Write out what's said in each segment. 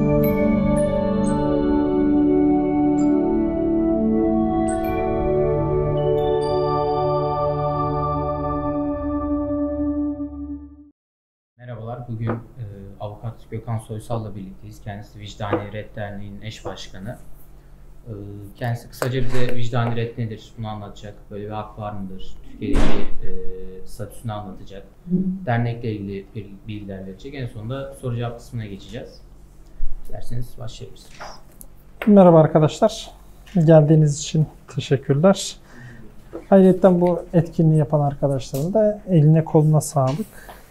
Merhabalar, bugün Avukat Gökhan Soysal'la birlikteyiz. Kendisi Vicdani Ret Derneği'nin eş başkanı. Kendisi kısaca bize vicdani ret nedir bunu anlatacak. Böyle bir hak var mıdır? Türkiye'deki statüsünü anlatacak. Dernekle ilgili bilgiler verecek. En sonunda soru cevap kısmına geçeceğiz. Dilerseniz başlayabilirsiniz. Merhaba arkadaşlar. Geldiğiniz için teşekkürler. Ayrıca bu etkinliği yapan arkadaşların da eline koluna sağlık.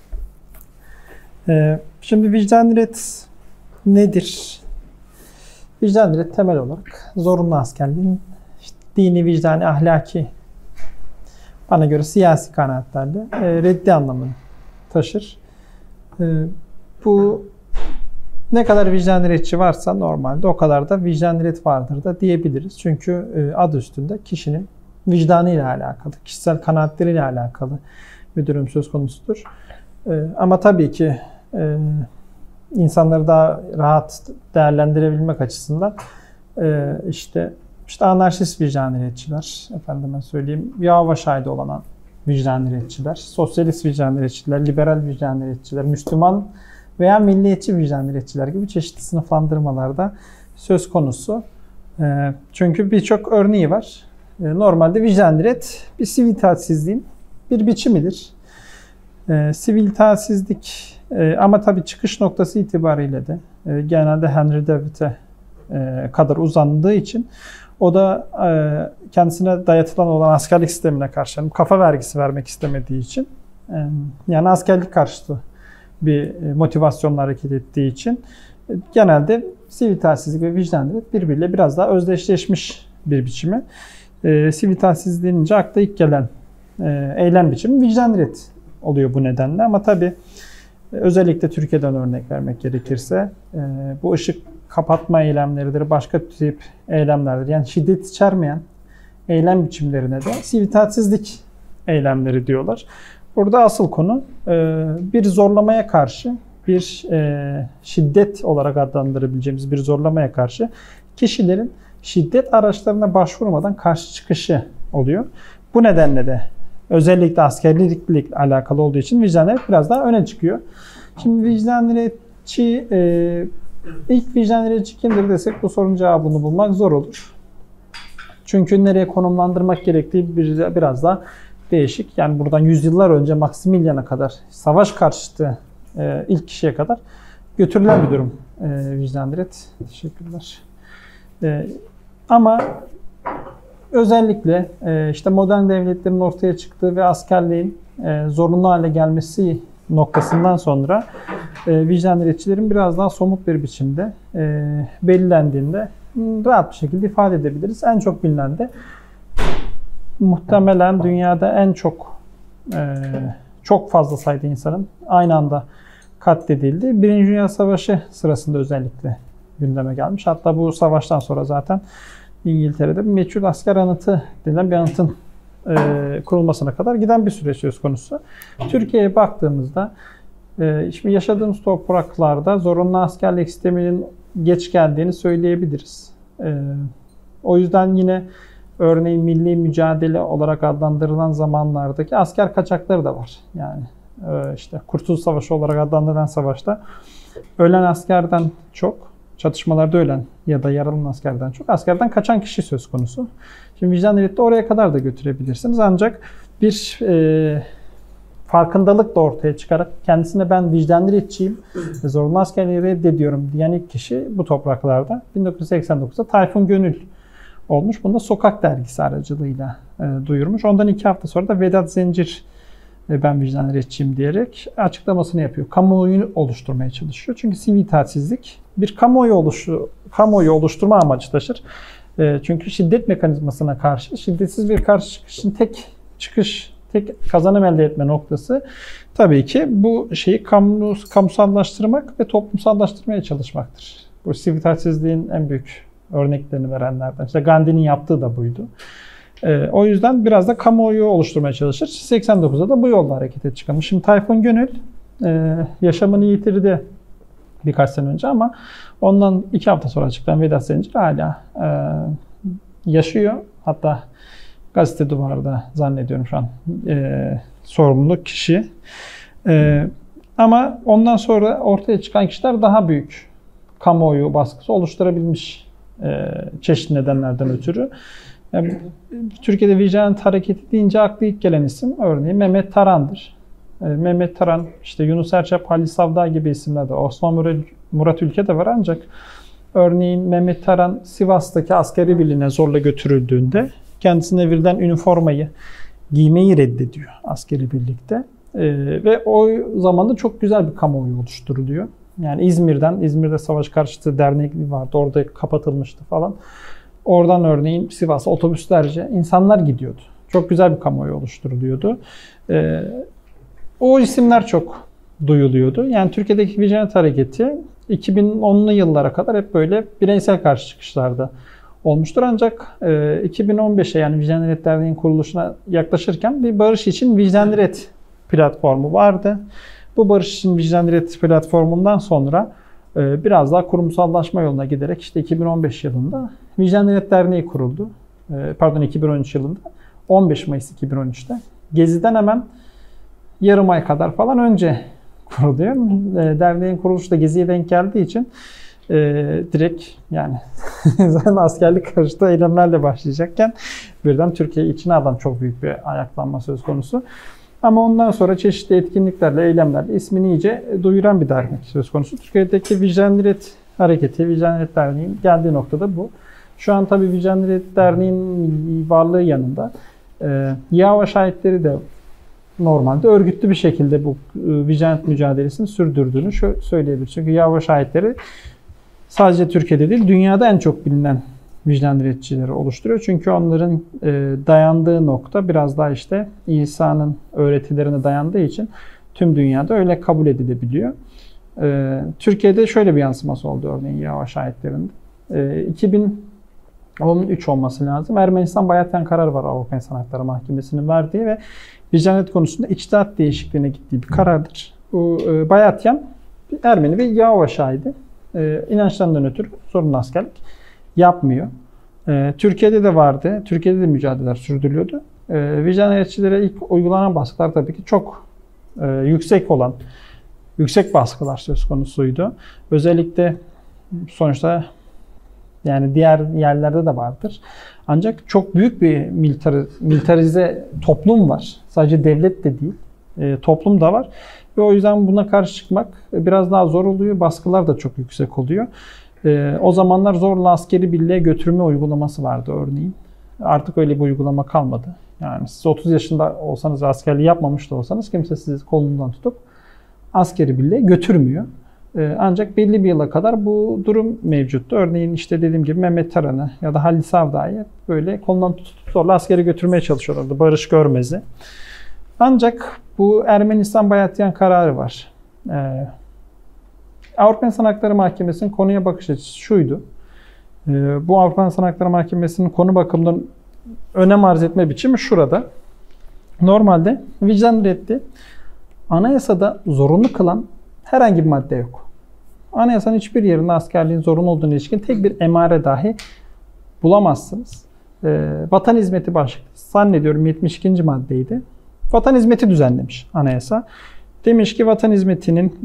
Şimdi vicdani ret nedir? Vicdani ret temel olarak zorunlu askerliğin dini, vicdani, ahlaki, bana göre siyasi kanaatlerle reddi anlamını taşır. Bu ne kadar vicdani retçi varsa normalde o kadar da vicdani ret vardır da diyebiliriz. Çünkü adı üstünde kişinin vicdanıyla alakalı, kişisel kanaatleriyle alakalı bir durum söz konusudur. Ama tabii ki insanları daha rahat değerlendirebilmek açısından işte anarşist vicdani retçiler, efendime söyleyeyim, Yahova şahidi olan vicdani retçiler, sosyalist vicdani retçiler, liberal vicdani retçiler, Müslüman veya milliyetçi vicdani retçiler gibi çeşitli sınıflandırmalarda söz konusu. Çünkü birçok örneği var. Normalde vicdani ret bir sivil itaatsizliğin bir biçimidir. Sivil itaatsizlik ama tabii çıkış noktası itibariyle de genelde Henry David'e kadar uzandığı için o da kendisine dayatılan olan askerlik sistemine karşı kafa vergisi vermek istemediği için yani askerlik karşıtı bir motivasyonla hareket ettiği için genelde sivil itaatsizlik ve vicdani ret birbiriyle biraz daha özdeşleşmiş bir biçimi. Sivil itaatsizlik denince akla ilk gelen eylem biçimi vicdani ret oluyor bu nedenle. Ama tabii özellikle Türkiye'den örnek vermek gerekirse bu ışık kapatma eylemleridir, başka tip eylemlerdir. Yani şiddet içermeyen eylem biçimlerine de sivil itaatsizlik eylemleri diyorlar. Burada asıl konu bir zorlamaya karşı, bir şiddet olarak adlandırabileceğimiz bir zorlamaya karşı kişilerin şiddet araçlarına başvurmadan karşı çıkışı oluyor. Bu nedenle de özellikle askerlikle alakalı olduğu için vicdani ret biraz daha öne çıkıyor. Şimdi vicdani retçi, ilk vicdani retçi kimdir desek bu sorunun cevabını bulmak zor olur. Çünkü nereye konumlandırmak gerektiği biraz daha değişik. Yani buradan yüzyıllar önce Maximilian'a kadar, savaş karşıtı ilk kişiye kadar götürülen bir durum vicdani ret. Teşekkürler. Ama özellikle işte modern devletlerin ortaya çıktığı ve askerliğin zorunlu hale gelmesi noktasından sonra vicdani retçilerin biraz daha somut bir biçimde belirlendiğinde rahat bir şekilde ifade edebiliriz. En çok bilinen de muhtemelen dünyada en çok fazla sayıda insanın aynı anda katledildi. Birinci Dünya Savaşı sırasında özellikle gündeme gelmiş. Hatta bu savaştan sonra zaten İngiltere'de bir meçhul asker anıtı denilen bir anıtın kurulmasına kadar giden bir süreç söz konusu. Türkiye'ye baktığımızda şimdi yaşadığımız topraklarda zorunlu askerlik sisteminin geç geldiğini söyleyebiliriz. O yüzden yine örneğin milli mücadele olarak adlandırılan zamanlardaki asker kaçakları da var. Yani işte Kurtuluş Savaşı olarak adlandırılan savaşta ölen askerden çok, çatışmalarda ölen ya da yaralanan askerden çok askerden kaçan kişi söz konusu. Şimdi vicdani reti oraya kadar da götürebilirsiniz. Ancak bir farkındalık da ortaya çıkarak kendisine ben vicdani retçiyim ve zorunlu askerliği reddediyorum diyen ilk kişi bu topraklarda 1989'da Tayfun Gönül olmuş. Bunu da Sokak Dergisi aracılığıyla duyurmuş. Ondan 2 hafta sonra da Vedat Zencir ben vicdani retçiyim diyerek açıklamasını yapıyor. Kamuoyunu oluşturmaya çalışıyor. Çünkü sivil itaatsizlik bir kamuoyu oluşturma amacı taşır. Çünkü şiddet mekanizmasına karşı şiddetsiz bir karşı çıkışın tek kazanım elde etme noktası tabii ki bu şeyi kamusallaştırmak ve toplumsallaştırmaya çalışmaktır. Bu sivil itaatsizliğin en büyük örneklerini verenlerden. İşte Gandhi'nin yaptığı da buydu. O yüzden biraz da kamuoyu oluşturmaya çalışır. 89'da da bu yolda harekete çıkılmış. Şimdi Tayfun Gönül yaşamını yitirdi birkaç sene önce ama ondan 2 hafta sonra açıklanan Vedat Zincir hala yaşıyor. Hatta Gazete Duvar'da zannediyorum şu an sorumlu kişi. Ama ondan sonra ortaya çıkan kişiler daha büyük kamuoyu baskısı oluşturabilmiş çeşitli nedenlerden ötürü. Yani, Türkiye'de Vigilant Hareketi deyince aklı ilk gelen isim örneğin Mehmet Taran'dır. Mehmet Taran, işte Yunus Erçel, Halil Savdağ gibi isimler de, Osman Murat Ülke de var ancak örneğin Mehmet Taran Sivas'taki askeri birliğine zorla götürüldüğünde kendisine verilen üniformayı giymeyi reddediyor askeri birlikte. Ve o zaman da çok güzel bir kamuoyu oluşturuluyor. Yani İzmir'de Savaş Karşıtı Derneği vardı, orada kapatılmıştı falan. Oradan örneğin Sivas'a otobüslerce insanlar gidiyordu. Çok güzel bir kamuoyu oluşturuluyordu. O isimler çok duyuluyordu. Yani Türkiye'deki Vigilant Hareketi 2010'lu yıllara kadar hep böyle bireysel karşı çıkışlarda olmuştur. Ancak 2015'e yani Vicdanlı Ret Derneği'nin kuruluşuna yaklaşırken bir Barış için Vicdanlı Ret platformu vardı. Bu Barış için Vicdanlı Ret platformundan sonra biraz daha kurumsallaşma yoluna giderek işte 2015 yılında Vicdanlı Ret Derneği kuruldu. 2013 yılında. 15 Mayıs 2013'te. Gezi'den hemen yarım ay kadar falan önce kuruluyor. Derneğin kuruluşu da Gezi'ye denk geldiği için direkt yani zaten askerlik karşıtı eylemlerle başlayacakken birden Türkiye'yi içine alan çok büyük bir ayaklanma söz konusu. Ama ondan sonra çeşitli etkinliklerle, eylemlerle ismini iyice duyuran bir dernek söz konusu. Türkiye'deki Vicdanlı Ret Hareketi, Vicdanlı Ret Derneği'nin geldiği noktada bu. Şu an tabii Vicdanlı Ret Derneği'nin varlığı yanında Yahova şahitleri de normalde örgütlü bir şekilde bu vicdaniyet mücadelesini sürdürdüğünü söyleyebiliriz. Çünkü Yahova şahitleri sadece Türkiye'de değil, dünyada en çok bilinen vicdan diretçileri oluşturuyor. Çünkü onların dayandığı nokta biraz daha işte İsa'nın öğretilerine dayandığı için tüm dünyada öyle kabul edilebiliyor. Türkiye'de şöyle bir yansıması oldu örneğin Yahova şahitlerinde. 2013 olması lazım. Ermenistan Bayatyan kararı var Avrupa İnsan Hakları Mahkemesi'nin verdiği ve vicdaniyet konusunda içtihat değişikliğine gittiği bir karardır. Bu Bayatyan Ermeni ve Yahova şahidi. İnançlarından ötürü zorunlu askerlik yapmıyor. Türkiye'de de vardı. Türkiye'de de mücadeleler sürdürülüyordu. Vicdaniyetçilere ilk uygulanan baskılar tabii ki çok yüksek baskılar söz konusuydu. Özellikle sonuçta yani diğer yerlerde de vardır. Ancak çok büyük bir militarize toplum var. Sadece devlet de değil, toplum da var. Ve o yüzden buna karşı çıkmak biraz daha zor oluyor. Baskılar da çok yüksek oluyor. O zamanlar zorla askeri birliğe götürme uygulaması vardı örneğin. Artık öyle bir uygulama kalmadı. Yani siz 30 yaşında olsanız ve askerliği yapmamış da olsanız kimse sizi kolundan tutup askeri birliğe götürmüyor. Ancak belli bir yıla kadar bu durum mevcuttu. Örneğin işte dediğim gibi Mehmet Taran'ı ya da Halil Savdağ'ı böyle kolundan tutup zorla askeri götürmeye çalışıyorlardı. Barış Görmez'i. Ancak bu Ermenistan Bayatyan kararı var. Avrupa İnsan Hakları Mahkemesi'nin konuya bakış açısı şuydu. Bu Avrupa İnsan Hakları Mahkemesi'nin konu bakımından önem arz etme biçimi şurada. Normalde vicdan reddi anayasada zorunlu kılan herhangi bir madde yok. Anayasanın hiçbir yerinde askerliğin zorunlu olduğuna ilişkin tek bir emare dahi bulamazsınız. Vatan hizmeti başlıklı. Zannediyorum 72. maddeydi. Vatan hizmeti düzenlemiş anayasa. Demiş ki vatan hizmetinin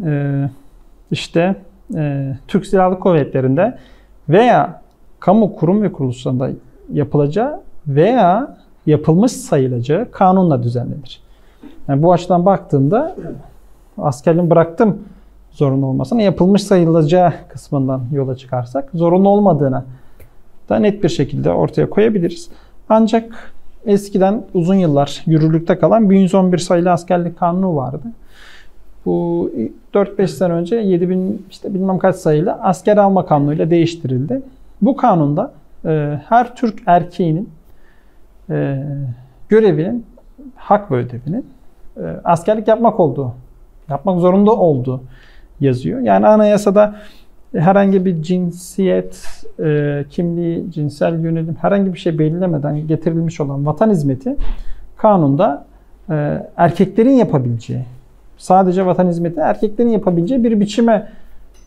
Türk Silahlı Kuvvetleri'nde veya kamu kurum ve kuruluşlarında yapılacağı veya yapılmış sayılacağı kanunla düzenlenir. Yani bu açıdan baktığında askerliğin bıraktım zorunlu olmasına yapılmış sayılacağı kısmından yola çıkarsak zorunlu olmadığına da net bir şekilde ortaya koyabiliriz. Ancak eskiden uzun yıllar yürürlükte kalan 1111 sayılı askerlik kanunu vardı. Bu 4-5 sene önce 7000 bilmem kaç sayılı asker alma kanunuyla değiştirildi. Bu kanunda her Türk erkeğinin görevinin, hak ve ödevinin askerlik yapmak zorunda olduğu yazıyor. Yani anayasada herhangi bir cinsiyet, kimliği, cinsel yönelim herhangi bir şey belirlemeden getirilmiş olan vatan hizmeti kanunda erkeklerin yapabileceği, sadece vatan hizmeti erkeklerin yapabileceği bir biçime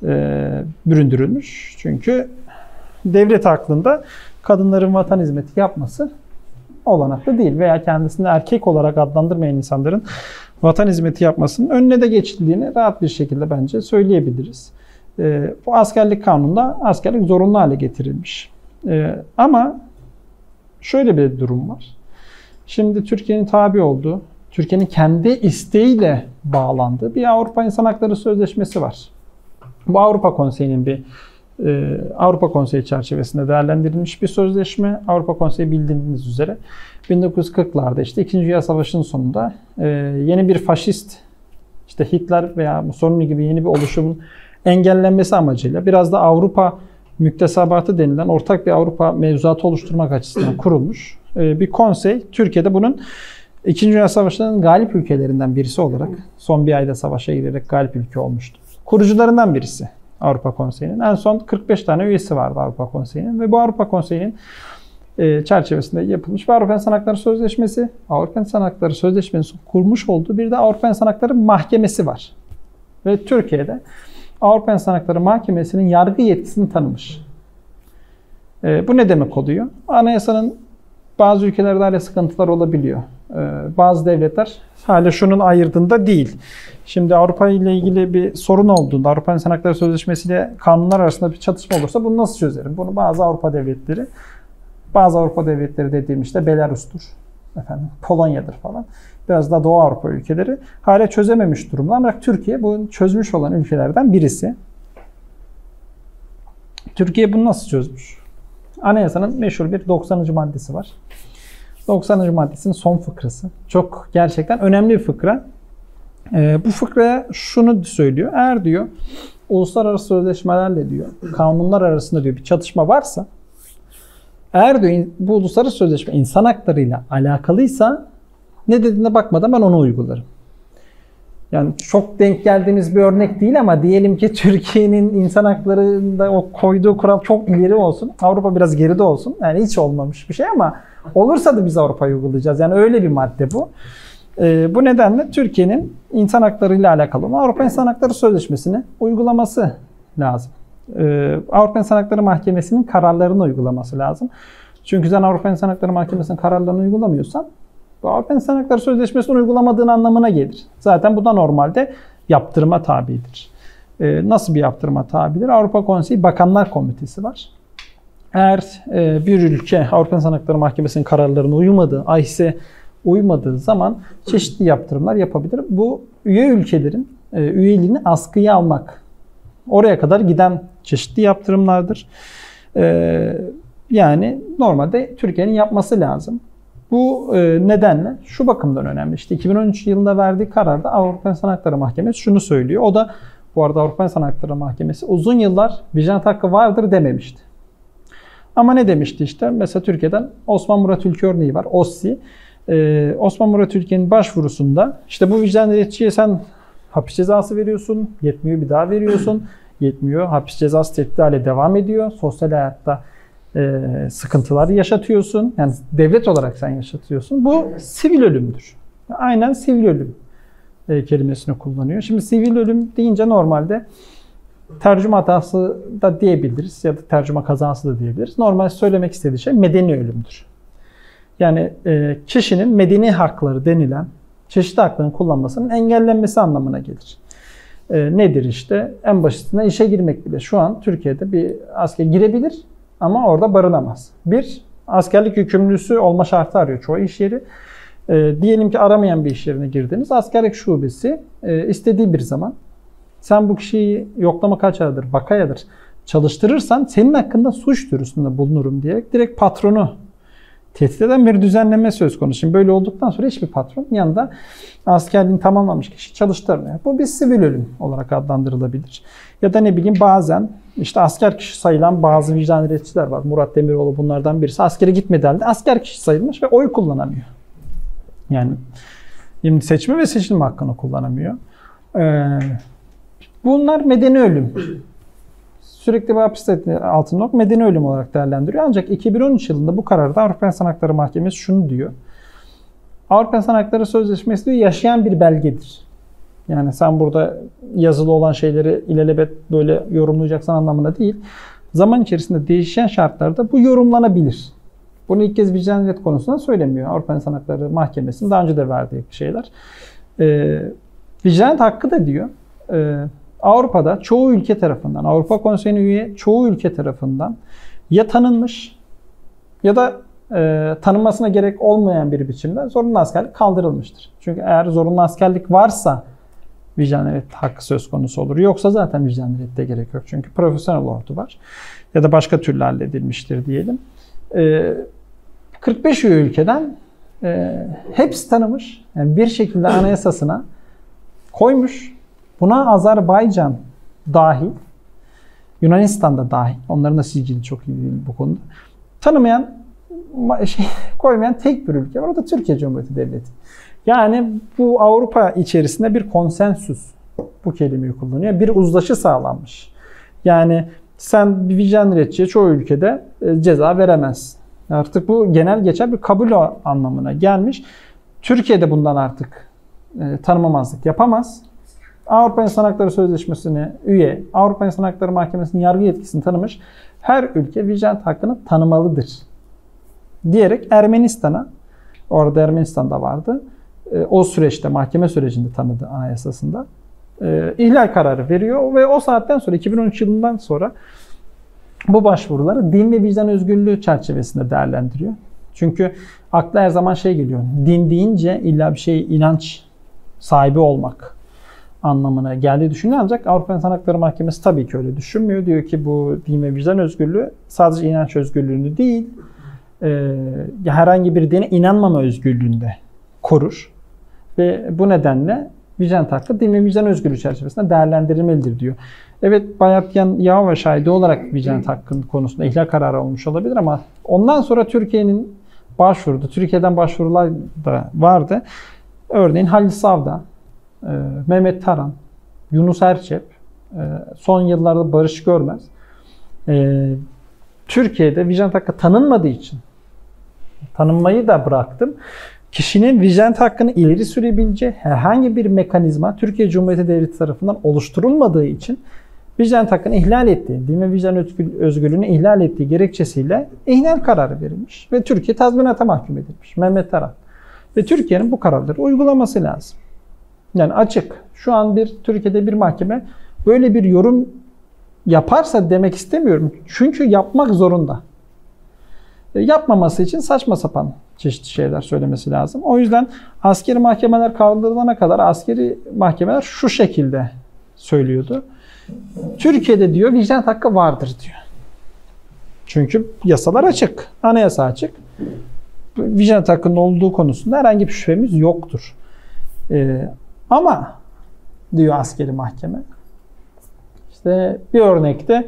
büründürülmüş. Çünkü devlet aklında kadınların vatan hizmeti yapması olanaklı değil veya kendisini erkek olarak adlandırmayan insanların vatan hizmeti yapmasının önüne de geçildiğini rahat bir şekilde bence söyleyebiliriz. Bu askerlik kanununda askerlik zorunlu hale getirilmiş. Ama şöyle bir durum var. Şimdi Türkiye'nin tabi olduğu, Türkiye'nin kendi isteğiyle bağlandığı bir Avrupa İnsan Hakları Sözleşmesi var. Bu Avrupa Konseyi'nin Avrupa Konseyi çerçevesinde değerlendirilmiş bir sözleşme. Avrupa Konseyi bildiğiniz üzere 1940'larda işte 2. Dünya Savaşı'nın sonunda yeni bir faşist, işte Hitler veya Mussolini gibi yeni bir oluşumun engellenmesi amacıyla biraz da Avrupa müktesebatı denilen ortak bir Avrupa mevzuatı oluşturmak açısından kurulmuş bir konsey. Türkiye'de bunun 2. Dünya Savaşı'nın galip ülkelerinden birisi olarak son bir ayda savaşa girerek galip ülke olmuştu. Kurucularından birisi Avrupa Konseyi'nin. En son 45 tane üyesi vardı Avrupa Konseyi'nin ve bu Avrupa Konseyi'nin çerçevesinde yapılmış bir Avrupa İnsan Hakları Sözleşmesi, Avrupa İnsan Hakları Sözleşmesi'nin kurmuş olduğu bir de Avrupa İnsan Hakları Mahkemesi var. Ve Türkiye'de Avrupa İnsan Hakları Mahkemesi'nin yargı yetkisini tanımış. Bu ne demek oluyor? Anayasanın bazı ülkelerde hala sıkıntılar olabiliyor. Bazı devletler hala şunun ayırdığında değil. Şimdi Avrupa ile ilgili bir sorun olduğunda, Avrupa İnsan Hakları Sözleşmesi ile kanunlar arasında bir çatışma olursa bunu nasıl çözerim? Bunu bazı Avrupa devletleri dediğim işte Belarus'tur, Polonya'dır falan. Biraz da Doğu Avrupa ülkeleri hala çözememiş durumda. Ama Türkiye bunu çözmüş olan ülkelerden birisi. Türkiye bunu nasıl çözmüş? Anayasanın meşhur bir 90. maddesi var. 90. maddesinin son fıkrası. Çok gerçekten önemli bir fıkra. Bu fıkraya şunu söylüyor. Eğer diyor uluslararası sözleşmelerle diyor kanunlar arasında diyor bir çatışma varsa, eğer diyor bu uluslararası sözleşme insan haklarıyla alakalıysa ne dediğine bakmadan ben onu uygularım. Yani çok denk geldiğimiz bir örnek değil ama diyelim ki Türkiye'nin insan haklarında o koyduğu kural çok ileri olsun. Avrupa biraz geride olsun. Yani hiç olmamış bir şey ama olursa da biz Avrupa'yı uygulayacağız. Yani öyle bir madde bu. Bu nedenle Türkiye'nin insan haklarıyla alakalı olan Avrupa İnsan Hakları Sözleşmesi'ni uygulaması lazım. Avrupa İnsan Hakları Mahkemesi'nin kararlarını uygulaması lazım. Çünkü sen Avrupa İnsan Hakları Mahkemesi'nin kararlarını uygulamıyorsan bu Avrupa İnsan Hakları Sözleşmesi'ni uygulamadığın anlamına gelir. Zaten bu da normalde yaptırıma tabidir. Nasıl bir yaptırıma tabidir? Avrupa Konseyi Bakanlar Komitesi var. Eğer bir ülke Avrupa İnsan Hakları Mahkemesi'nin kararlarına uymadığı, AİH'e uymadığı zaman çeşitli yaptırımlar yapabilir. Bu üye ülkelerin üyeliğini askıya almak, oraya kadar giden çeşitli yaptırımlardır. Yani normalde Türkiye'nin yapması lazım. Bu nedenle şu bakımdan önemli. İşte 2013 yılında verdiği kararda Avrupa İnsan Hakları Mahkemesi şunu söylüyor. O da bu arada Avrupa İnsan Hakları Mahkemesi uzun yıllar vicdanat hakkı vardır dememişti. Ama ne demişti işte? Mesela Türkiye'den Osman Murat Ülke örneği var. OSSİ. Osman Murat Ülke'nin başvurusunda işte bu vicdan nöbetçiye sen hapis cezası veriyorsun, yetmiyor bir daha veriyorsun, yetmiyor hapis cezası tehdit hale devam ediyor, sosyal hayatta sıkıntılar yaşatıyorsun, yani devlet olarak sen yaşatıyorsun. Bu sivil ölümdür. Aynen sivil ölüm kelimesini kullanıyor. Şimdi sivil ölüm deyince normalde tercüme hatası da diyebiliriz ya da tercüme kazası da diyebiliriz. Normal söylemek istediği şey medeni ölümdür. Yani kişinin medeni hakları denilen çeşitli hakların kullanmasının engellenmesi anlamına gelir. Nedir işte? En basitinden işe girmek bile. Şu an Türkiye'de bir asker girebilir ama orada barınamaz. Bir, askerlik yükümlüsü olma şartı arıyor çoğu iş yeri. Diyelim ki aramayan bir iş yerine girdiniz. Askerlik şubesi istediği bir zaman sen bu kişiyi yoklama kaçağıdır, vakayadır çalıştırırsan senin hakkında suç duyurusunda bulunurum diyerek direkt patronu tehdit eden bir düzenleme söz konusu. Şimdi böyle olduktan sonra hiçbir patron yanında askerliğini tamamlamış kişi çalıştırmıyor. Bu bir sivil ölüm olarak adlandırılabilir. Ya da ne bileyim bazen işte asker kişi sayılan bazı vicdan iletişimciler var. Murat Demiroğlu bunlardan birisi. Askere gitmediği halde asker kişi sayılmış ve oy kullanamıyor. Yani seçme ve seçilme hakkını kullanamıyor. Bunlar medeni ölüm. Sürekli bir hapis altında medeni ölüm olarak değerlendiriyor. Ancak 2013 yılında bu kararda Avrupa İnsan Hakları Mahkemesi şunu diyor. Avrupa İnsan Hakları Sözleşmesi diyor yaşayan bir belgedir. Yani sen burada yazılı olan şeyleri ilelebet böyle yorumlayacaksan anlamına değil. Zaman içerisinde değişen şartlarda bu yorumlanabilir. Bunu ilk kez vicdaniyet konusunda söylemiyor. Avrupa İnsan Hakları Mahkemesi'nin daha önce de verdiği şeyler. Vicdaniyet hakkı da diyor. Avrupa'da çoğu ülke tarafından, Avrupa Konseyi'ne üye çoğu ülke tarafından ya tanınmış ya da tanınmasına gerek olmayan bir biçimde zorunlu askerlik kaldırılmıştır. Çünkü eğer zorunlu askerlik varsa vicdaniyet hakkı söz konusu olur. Yoksa zaten vicdaniyette gerek yok. Çünkü profesyonel ordu var. Ya da başka türlü halledilmiştir diyelim. 45 üye ülkeden hepsi tanımış. Yani bir şekilde anayasasına koymuş. Buna Azerbaycan dahil, Yunanistan da dahil. Onların da sicili çok iyi değil bu konuda. Tanımayan, koymayan tek bir ülke var. O da Türkiye Cumhuriyeti Devleti. Yani bu Avrupa içerisinde bir konsensüs, bu kelimeyi kullanıyor. Bir uzlaşı sağlanmış. Yani sen bir vicdaniyetçiye çoğu ülkede ceza veremezsin. Artık bu genel geçer bir kabul anlamına gelmiş. Türkiye'de bundan artık tanımamazlık yapamaz. Avrupa İnsan Hakları Sözleşmesi'ne üye, Avrupa İnsan Hakları Mahkemesi'nin yargı yetkisini tanımış her ülke vicdaniyet hakkını tanımalıdır diyerek Ermenistan'a, orada Ermenistan'da vardı, o süreçte mahkeme sürecinde tanıdı anayasasında, ihlal kararı veriyor ve o saatten sonra 2013 yılından sonra bu başvuruları din ve vicdan özgürlüğü çerçevesinde değerlendiriyor. Çünkü akla her zaman şey geliyor, din deyince illa bir şey inanç sahibi olmak anlamına geldiği düşünülüyor. Ancak Avrupa İnsan Hakları Mahkemesi tabii ki öyle düşünmüyor. Diyor ki bu din ve vicdan özgürlüğü sadece inanç özgürlüğünü değil, herhangi bir dine inanmama özgürlüğünü de korur. Ve bu nedenle vicdaniyet hakkı din ve vicdan özgürlüğü çerçevesinde değerlendirilmelidir diyor. Evet, Bayatyan Yahova şahidi olarak vicdaniyet hakkının konusunda ihlal kararı olmuş olabilir ama ondan sonra Türkiye'nin başvurdu. Türkiye'den başvurular da vardı. Örneğin Halil Savda, Mehmet Taran, Yunus Erçep, son yıllarda Barış Görmez. Türkiye'de vicdaniyet hakkı tanınmadığı için, tanınmayı da bıraktım, kişinin vicdaniyet hakkını ileri sürebileceği herhangi bir mekanizma Türkiye Cumhuriyeti Devleti tarafından oluşturulmadığı için vicdaniyet hakkını ihlal ettiği, din ve vicdan özgürlüğünü ihlal ettiği gerekçesiyle ihlal kararı verilmiş ve Türkiye tazminata mahkum edilmiş. Mehmet Taran. Ve Türkiye'nin bu kararları uygulaması lazım. Yani açık. Şu an Türkiye'de bir mahkeme böyle bir yorum yaparsa demek istemiyorum. Çünkü yapmak zorunda. Yapmaması için saçma sapan çeşitli şeyler söylemesi lazım. O yüzden askeri mahkemeler kaldırılana kadar askeri mahkemeler şu şekilde söylüyordu. Türkiye'de diyor vicdaniyet hakkı vardır diyor. Çünkü yasalar açık, anayasa açık. Vicdaniyet hakkının olduğu konusunda herhangi bir şüphemiz yoktur. Ama diyor askeri mahkeme, işte bir örnekte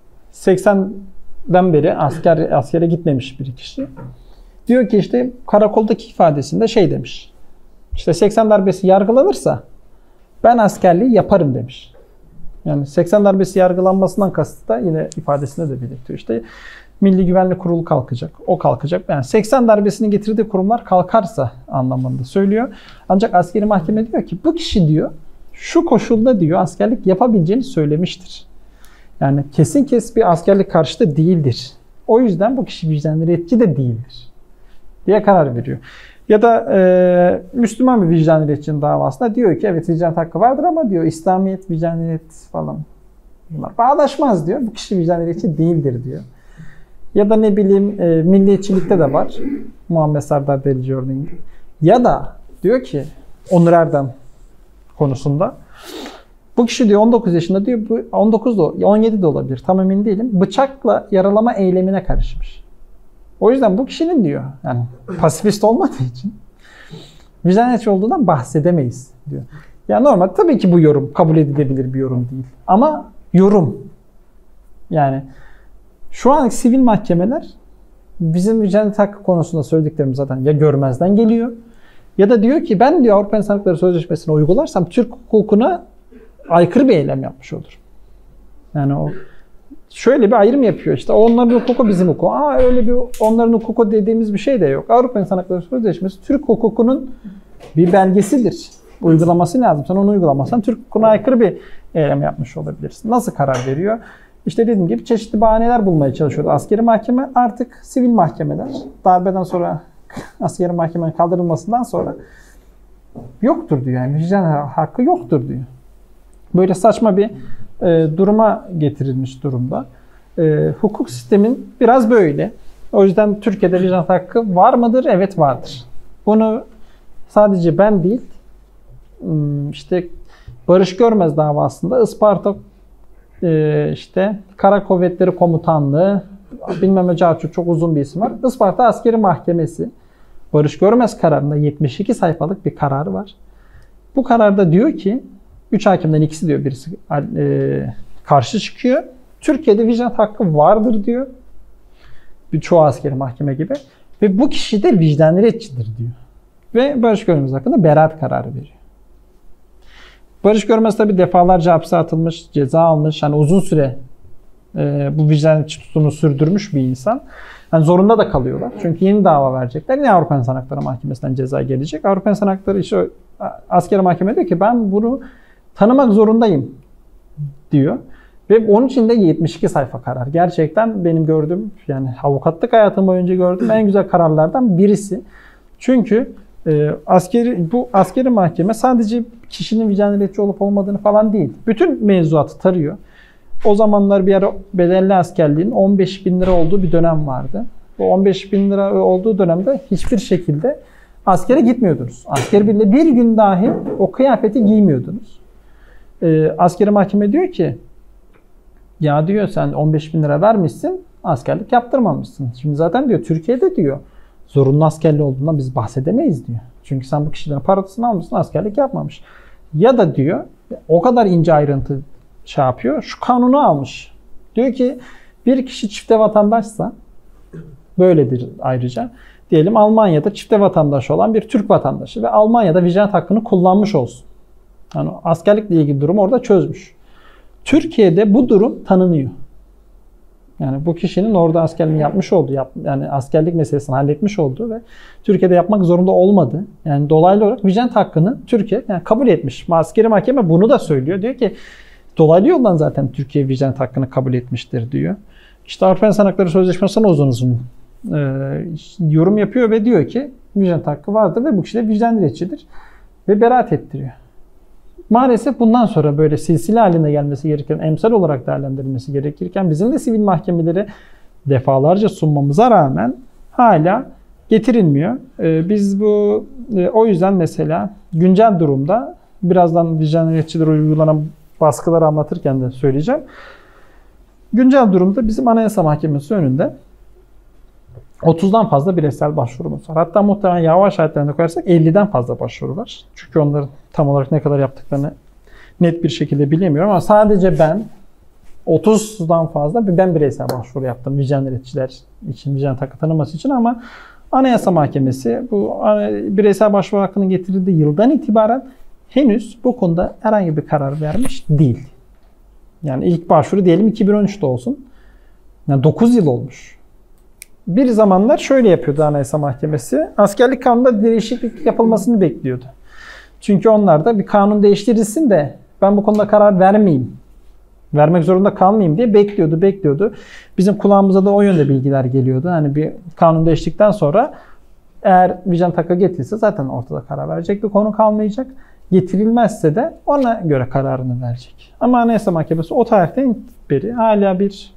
80'den beri askere gitmemiş bir kişi. Diyor ki işte karakoldaki ifadesinde şey demiş. İşte 80 darbesi yargılanırsa ben askerliği yaparım demiş. Yani 80 darbesi yargılanmasından kastı da yine ifadesinde de belirtiyor. İşte Milli Güvenlik Kurulu kalkacak. O kalkacak. Yani 80 darbesini getirdiği kurumlar kalkarsa anlamında söylüyor. Ancak askeri mahkeme diyor ki bu kişi diyor şu koşulda diyor askerlik yapabileceğini söylemiştir. Yani kesin bir askerlik karşıtı değildir. O yüzden bu kişi vicdaniyetçi de değildir diye karar veriyor. Ya da Müslüman bir vicdaniyetçinin davasında diyor ki evet vicdaniyet hakkı vardır ama diyor İslamiyet, vicdaniyet falan bunlar bağdaşmaz diyor. Bu kişi vicdaniyetçi değildir diyor. Ya da ne bileyim milliyetçilikte de var. Muhammed Serdar Delici örneğin. Ya da diyor ki Onur Erdem konusunda bu kişi diyor 19 yaşında diyor 19 da 17 de olabilir tam emin değilim. Bıçakla yaralama eylemine karışmış. O yüzden bu kişinin diyor yani pasifist olmadığı için vicdaniyetçi olduğundan bahsedemeyiz diyor. Yani normal tabii ki bu yorum kabul edilebilir bir yorum değil. Ama yorum. Yani şu an sivil mahkemeler bizim vicdaniyet hakkı konusunda söylediklerimiz zaten ya görmezden geliyor ya da diyor ki ben diyor Avrupa İnsan Hakları Sözleşmesi'ni uygularsam Türk hukukuna aykırı bir eylem yapmış olur. Yani o şöyle bir ayrım yapıyor işte onların hukuku bizim hukuku. Öyle bir onların hukuku dediğimiz bir şey de yok. Avrupa İnsan Hakları Sözleşmesi Türk hukukunun bir belgesidir. uygulaması lazım. Sen onu uygulamazsan Türk hukukuna aykırı bir eylem yapmış olabilirsin. Nasıl karar veriyor? İşte dediğim gibi çeşitli bahaneler bulmaya çalışıyordu askeri mahkeme. Artık sivil mahkemeler, darbeden sonra askeri mahkemenin kaldırılmasından sonra yoktur diyor. Yani vicdan hakkı yoktur diyor. Böyle saçma bir duruma getirilmiş durumda. Hukuk sistemin biraz böyle. O yüzden Türkiye'de vicdan hakkı var mıdır? Evet vardır. Bunu sadece ben değil, işte Barış Görmez davasında Isparta işte Kara Kuvvetleri Komutanlığı, bilmem ne çok uzun bir isim var. Isparta Askeri Mahkemesi Barış Görmez kararında 72 sayfalık bir kararı var. Bu kararda diyor ki 3 hakimden ikisi diyor, birisi karşı çıkıyor. Türkiye'de vicdan hakkı vardır diyor. Çoğu askeri mahkeme gibi. Ve bu kişi de vicdan retçidir diyor. Ve Barış Görmez hakkında beraat kararı veriyor. Barış Görmez tabi defalarca hapse atılmış, ceza almış. Hani uzun süre bu vicdan retçi tutumunu sürdürmüş bir insan. Yani zorunda da kalıyorlar. Çünkü yeni dava verecekler. Yine Avrupa İnsan Hakları Mahkemesi'nden ceza gelecek. Avrupa İnsan Hakları işte askeri mahkeme diyor ki ben bunu tanımak zorundayım diyor. Ve onun için de 72 sayfa karar. Gerçekten benim gördüğüm, yani avukatlık hayatım boyunca gördüğüm en güzel kararlardan birisi. Çünkü bu askeri mahkeme sadece kişinin vicdan retçi olup olmadığını falan değil. Bütün mevzuatı tarıyor. O zamanlar bir ara bedelli askerliğin 15.000 lira olduğu bir dönem vardı. Bu 15.000 lira olduğu dönemde hiçbir şekilde askere gitmiyordunuz. Asker bile bir gün dahi o kıyafeti giymiyordunuz. Askeri mahkeme diyor ki ya diyor sen 15.000 lira vermişsin, askerlik yaptırmamışsın. Şimdi zaten diyor Türkiye'de diyor zorunlu askerli olduğundan biz bahsedemeyiz diyor. Çünkü sen bu kişilerin parasını almışsın, askerlik yapmamış. Ya da diyor o kadar ince ayrıntı şey yapıyor, şu kanunu almış. Diyor ki bir kişi çifte vatandaşsa, böyledir ayrıca, diyelim Almanya'da çifte vatandaş olan bir Türk vatandaşı ve Almanya'da vicdan hakkını kullanmış olsun. Yani askerlikle ilgili durum orada çözmüş. Türkiye'de bu durum tanınıyor. Yani bu kişinin orada askerliğini yapmış olduğu, yani askerlik meselesini halletmiş olduğu ve Türkiye'de yapmak zorunda olmadığı, yani dolaylı olarak vicdan hakkını Türkiye yani kabul etmiş. Askeri mahkeme bunu da söylüyor. Diyor ki dolaylı yoldan zaten Türkiye vicdan hakkını kabul etmiştir diyor. İşte Avrupa İnsan Hakları Sözleşmesi'ne uzun yorum yapıyor ve diyor ki vicdan hakkı vardır ve bu kişi de vicdan retçidir ve beraat ettiriyor. Maalesef bundan sonra böyle silsile halinde gelmesi gereken, emsal olarak değerlendirilmesi gerekirken bizim de sivil mahkemeleri defalarca sunmamıza rağmen hala getirilmiyor. Biz bu o yüzden mesela güncel durumda birazdan vicdan retçilere uygulanan baskıları anlatırken de söyleyeceğim. Güncel durumda bizim Anayasa Mahkemesi önünde 30'dan fazla bireysel başvurumuz var. Hatta muhtemelen yavaş şahitlerine koyarsak 50'den fazla başvuru var. Çünkü onların tam olarak ne kadar yaptıklarını net bir şekilde bilemiyorum ama sadece ben 30'dan fazla ben bireysel başvuru yaptım vicdan retçiler için, vicdan hakkı tanıması için ama Anayasa Mahkemesi bu bireysel başvuru hakkının getirildiği yıldan itibaren henüz bu konuda herhangi bir karar vermiş değil. Yani ilk başvuru diyelim 2013'te olsun. Yani 9 yıl olmuş. Bir zamanlar şöyle yapıyordu Anayasa Mahkemesi. Askerlik kanununda değişiklik yapılmasını bekliyordu. Çünkü onlar da bir kanun değiştirilsin de ben bu konuda karar vermeyeyim, vermek zorunda kalmayayım diye bekliyordu. Bizim kulağımıza da o yönde bilgiler geliyordu. Hani bir kanun değiştikten sonra eğer vicdan hakkı getirilse zaten ortada karar verecek bir konu kalmayacak. Getirilmezse de ona göre kararını verecek. Ama Anayasa Mahkemesi o tarihten beri hala bir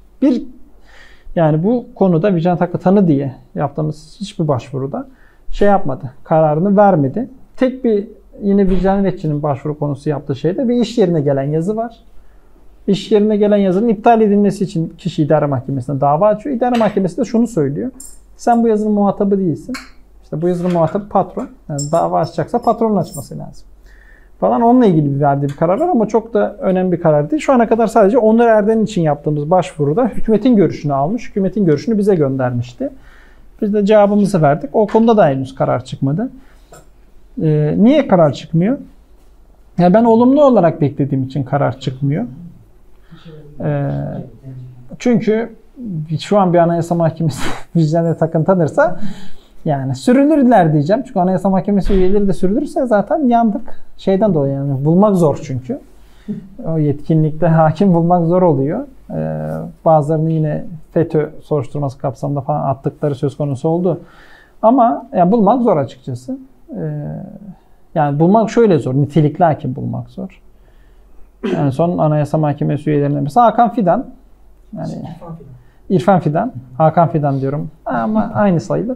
yani bu konuda vicdan hakkı tanı diye yaptığımız hiçbir başvuruda şey yapmadı, kararını vermedi. Tek bir yine vicdan retçinin başvuru konusu yaptığı şeyde bir iş yerine gelen yazı var. İş yerine gelen yazının iptal edilmesi için kişi idare mahkemesine dava açıyor. İdare mahkemesi de şunu söylüyor. Sen bu yazının muhatabı değilsin. İşte bu yazının muhatabı patron. Yani dava açacaksa patronun açması lazım. Falan onunla ilgili verdiği bir karar var ama çok da önemli bir karar değil. Şu ana kadar sadece Onur Erden için yaptığımız başvuruda hükümetin görüşünü almış. Hükümetin görüşünü bize göndermişti. Biz de cevabımızı verdik. O konuda da henüz karar çıkmadı. Niye karar çıkmıyor? Yani ben olumlu olarak beklediğim için karar çıkmıyor. Çünkü şu an bir Anayasa Mahkemesi vicdanı takın tanırsa Yani sürülürler diyeceğim. Çünkü Anayasa Mahkemesi üyeleri de sürülürse zaten yandık. Şeyden dolayı yani bulmak zor çünkü. O yetkinlikte hakim bulmak zor oluyor. Bazılarını yine FETÖ soruşturması kapsamında falan attıkları söz konusu oldu. Ama yani bulmak zor açıkçası. Yani bulmak şöyle zor. Nitelikli hakim bulmak zor. Yani son Anayasa Mahkemesi üyelerinden mesela Hakan Fidan. Yani İrfan Fidan. Hakan Fidan diyorum. Ama aynı sayılır.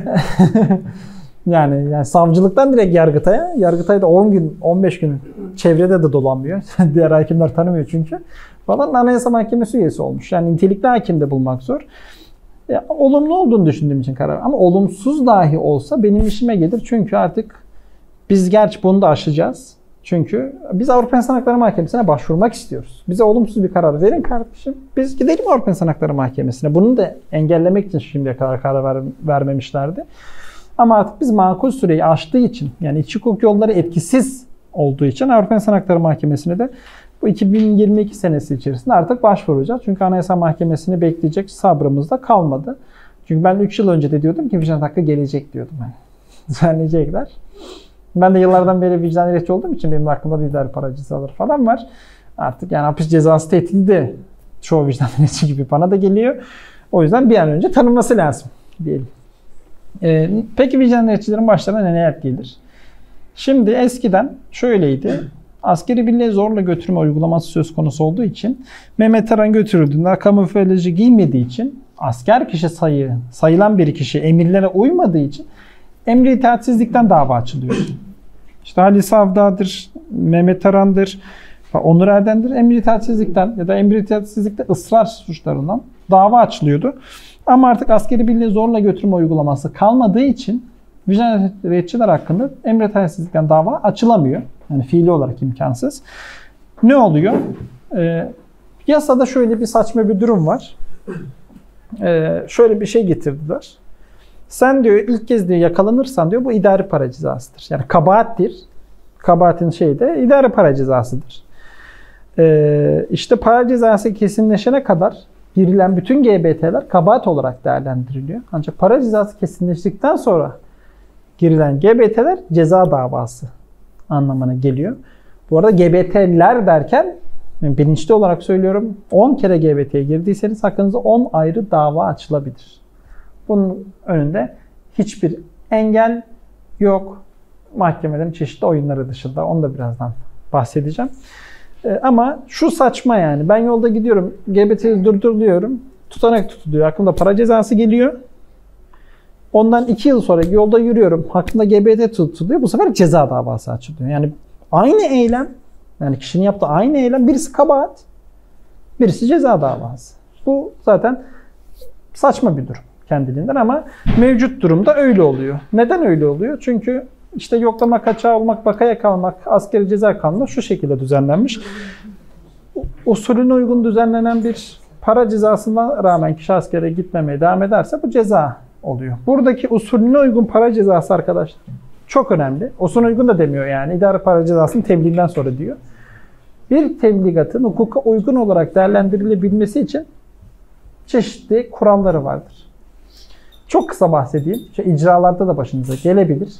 yani savcılıktan direkt Yargıtay'a. Yargıtay'da 10 gün, 15 gün çevrede de dolanmıyor. Diğer hakimler tanımıyor çünkü. Falan Anayasa Mahkemesi üyesi olmuş. Yani nitelikli hakim de bulmak zor. Olumlu olduğunu düşündüğüm için karar. Ama olumsuz dahi olsa benim işime gelir. Çünkü artık biz gerçi bunu da aşacağız. Çünkü biz Avrupa İnsan Hakları Mahkemesi'ne başvurmak istiyoruz. Bize olumsuz bir karar verin kardeşim. Biz gidelim Avrupa İnsan Hakları Mahkemesi'ne. Bunu da engellemek için şimdiye kadar karar vermemişlerdi. Ama artık biz makul süreyi aştığı için, yani iç hukuk yolları etkisiz olduğu için Avrupa İnsan Hakları Mahkemesi'ne de bu 2022 senesi içerisinde artık başvuracağız. Çünkü Anayasa Mahkemesi'ni bekleyecek sabrımız da kalmadı. Çünkü ben 3 yıl önce de diyordum ki vicdan hakkı gelecek diyordum ben. Düzenleyecekler. Ben de yıllardan beri vicdan heyetçi olduğum için benim hakkımda da idari para cezaları falan var. Artık yani hapis cezası tehdidi de çoğu vicdan heyetçi gibi bana da geliyor. O yüzden bir an önce tanınması lazım diyelim. Peki vicdan heyetçilerin başlarına neler gelir? Şimdi eskiden şöyleydi. Askeri birliğe zorla götürme uygulaması söz konusu olduğu için Mehmet Aran götürüldüğünde kamuflajı giymediği için asker kişi sayılan bir kişi emirlere uymadığı için emri itaatsizlikten dava açılıyor. İşte Halis Savda'dır, Mehmet Aran'dır, Onur Erden'dir. Emri itaatsizlikten ya da emri itaatsizlikte ısrar suçlarından dava açılıyordu. Ama artık askeri birliğe zorla götürme uygulaması kalmadığı için vicdan heyetçiler hakkında emri itaatsizlikten dava açılamıyor. Yani fiili olarak imkansız. Ne oluyor? Yasada şöyle bir saçma bir durum var. Şöyle bir şey getirdiler. Sen diyor ilk kez diyor yakalanırsan diyor bu idari para cezasıdır. Yani kabahattir. Kabahatin şeyi de idari para cezasıdır. İşte para cezası kesinleşene kadar girilen bütün GBT'ler kabahat olarak değerlendiriliyor. Ancak para cezası kesinleştikten sonra girilen GBT'ler ceza davası anlamına geliyor. Bu arada GBT'ler derken bilinçli olarak söylüyorum 10 kere GBT'ye girdiyseniz hakkınızda 10 ayrı dava açılabilir. Bunun önünde hiçbir engel yok. Mahkemelerin çeşitli oyunları dışında. Onu da birazdan bahsedeceğim. Ama şu saçma yani. Ben yolda gidiyorum. GBT'yi durduruluyorum. Tutanak tutuluyor. Hakkımda para cezası geliyor. Ondan 2 yıl sonra yolda yürüyorum. Hakkında GBT tutuluyor. Bu sefer ceza davası açılıyor. Yani aynı eylem, yani kişinin yaptığı aynı eylem, birisi kabahat, birisi ceza davası. Bu zaten saçma bir durum kendiliğinden ama mevcut durumda öyle oluyor. Neden öyle oluyor? Çünkü işte yoklama kaçağı olmak, bakaya kalmak, askeri ceza kanunu şu şekilde düzenlenmiş. Usulüne uygun düzenlenen bir para cezasına rağmen kişi askere gitmemeye devam ederse bu ceza oluyor. Buradaki usulüne uygun para cezası arkadaşlar çok önemli. Usulüne uygun da demiyor yani. İdari para cezasının tebliğinden sonra diyor. Bir tebligatın hukuka uygun olarak değerlendirilebilmesi için çeşitli kuralları vardır. Çok kısa bahsedeyim. İcralarda da başınıza gelebilir.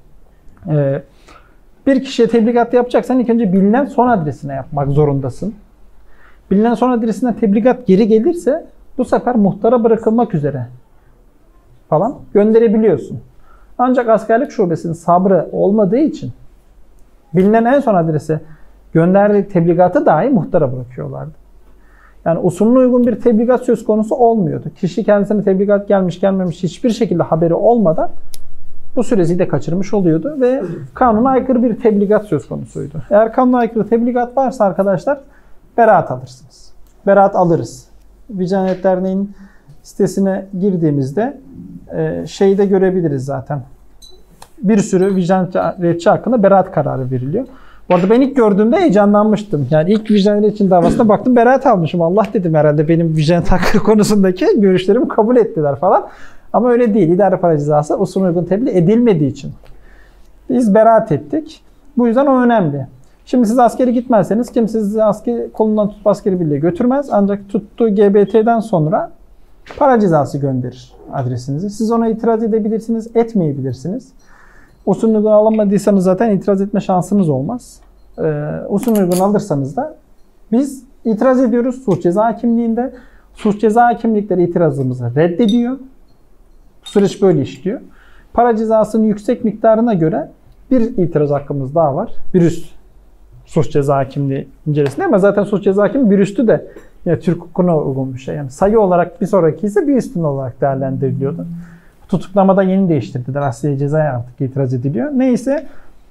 Bir kişiye tebligat yapacaksan ilk önce bilinen son adresine yapmak zorundasın. Bilinen son adresinden tebligat geri gelirse bu sefer muhtara bırakılmak üzere falan gönderebiliyorsun. Ancak askerlik şubesinin sabrı olmadığı için bilinen en son adrese gönderdiği tebligatı dahi muhtara bırakıyorlardı. Yani usulüne uygun bir tebligat söz konusu olmuyordu. Kişi kendisine tebligat gelmiş gelmemiş hiçbir şekilde haberi olmadan bu süreci de kaçırmış oluyordu ve kanuna aykırı bir tebligat söz konusuydu. Eğer kanuna aykırı tebligat varsa arkadaşlar beraat alırsınız. Beraat alırız. Vicdan Heyet Derneği'nin sitesine girdiğimizde şeyi görebiliriz zaten. Bir sürü vicdan heyetçi hakkında beraat kararı veriliyor. Bu arada ben ilk gördüğümde heyecanlanmıştım. Yani ilk vicdan heyetçinin davasına baktım beraat almışım. Allah dedim herhalde benim vicdan hakkı konusundaki görüşlerimi kabul ettiler falan. Ama öyle değil. İdari para cezası usulüne uygun tebliğ edilmediği için biz beraat ettik. Bu yüzden o önemli. Şimdi siz askeri gitmezseniz kimse sizi kolundan tutup askeri birliğe götürmez. Ancak tuttuğu GBT'den sonra para cezası gönderir adresinize. Siz ona itiraz edebilirsiniz, etmeyebilirsiniz. Usul uygun alamadıysanız zaten itiraz etme şansınız olmaz. Usul uygun alırsanız da biz itiraz ediyoruz suç ceza hakimliğinde. Suç ceza hakimlikleri itirazımızı reddediyor. Bu süreç böyle işliyor. Para cezasının yüksek miktarına göre bir itiraz hakkımız daha var. Bir üst suç ceza hakimliği incelesinde, ama zaten suç ceza hakimliği bir üstü de yine Türk hukukuna uygun bir şey. Yani sayı olarak bir sonraki ise bir üstün olarak değerlendiriliyordu. Tutuklamada yeni değiştirdiler. Asliye cezaya artık itiraz ediliyor. Neyse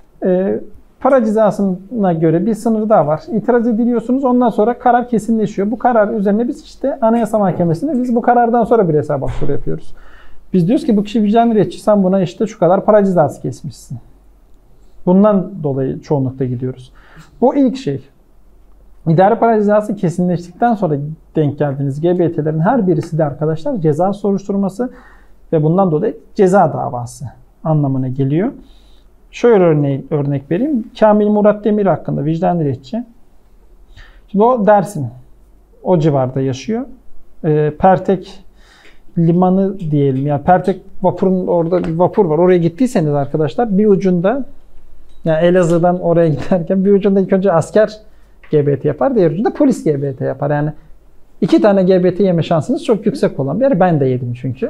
para cezasına göre bir sınır daha var. İtiraz ediliyorsunuz. Ondan sonra karar kesinleşiyor. Bu karar üzerine biz işte Anayasa Mahkemesi'nde biz bu karardan sonra bir hesap başvuru yapıyoruz. Biz diyoruz ki bu kişi vicdan müreccih, sen buna işte şu kadar para cezası kesmişsin. Bundan dolayı çoğunlukta gidiyoruz. Bu ilk şey. İdari para cezası kesinleştikten sonra denk geldiğiniz GBT'lerin her birisi de arkadaşlar ceza soruşturması ve bundan dolayı ceza davası anlamına geliyor. Şöyle örnek vereyim. Kamil Murat Demir hakkında vicdan müreccih. Şimdi o Dersim, o civarda yaşıyor. Pertek limanı diyelim. Yani Pertek vapurun orada bir vapur var. Oraya gittiyseniz arkadaşlar bir ucunda, yani Elazığ'dan oraya giderken bir ucunda ilk önce asker GBT yapar, diğer ucunda polis GBT yapar. Yani 2 tane GBT yeme şansınız çok yüksek olan bir yer. Ben de yedim çünkü.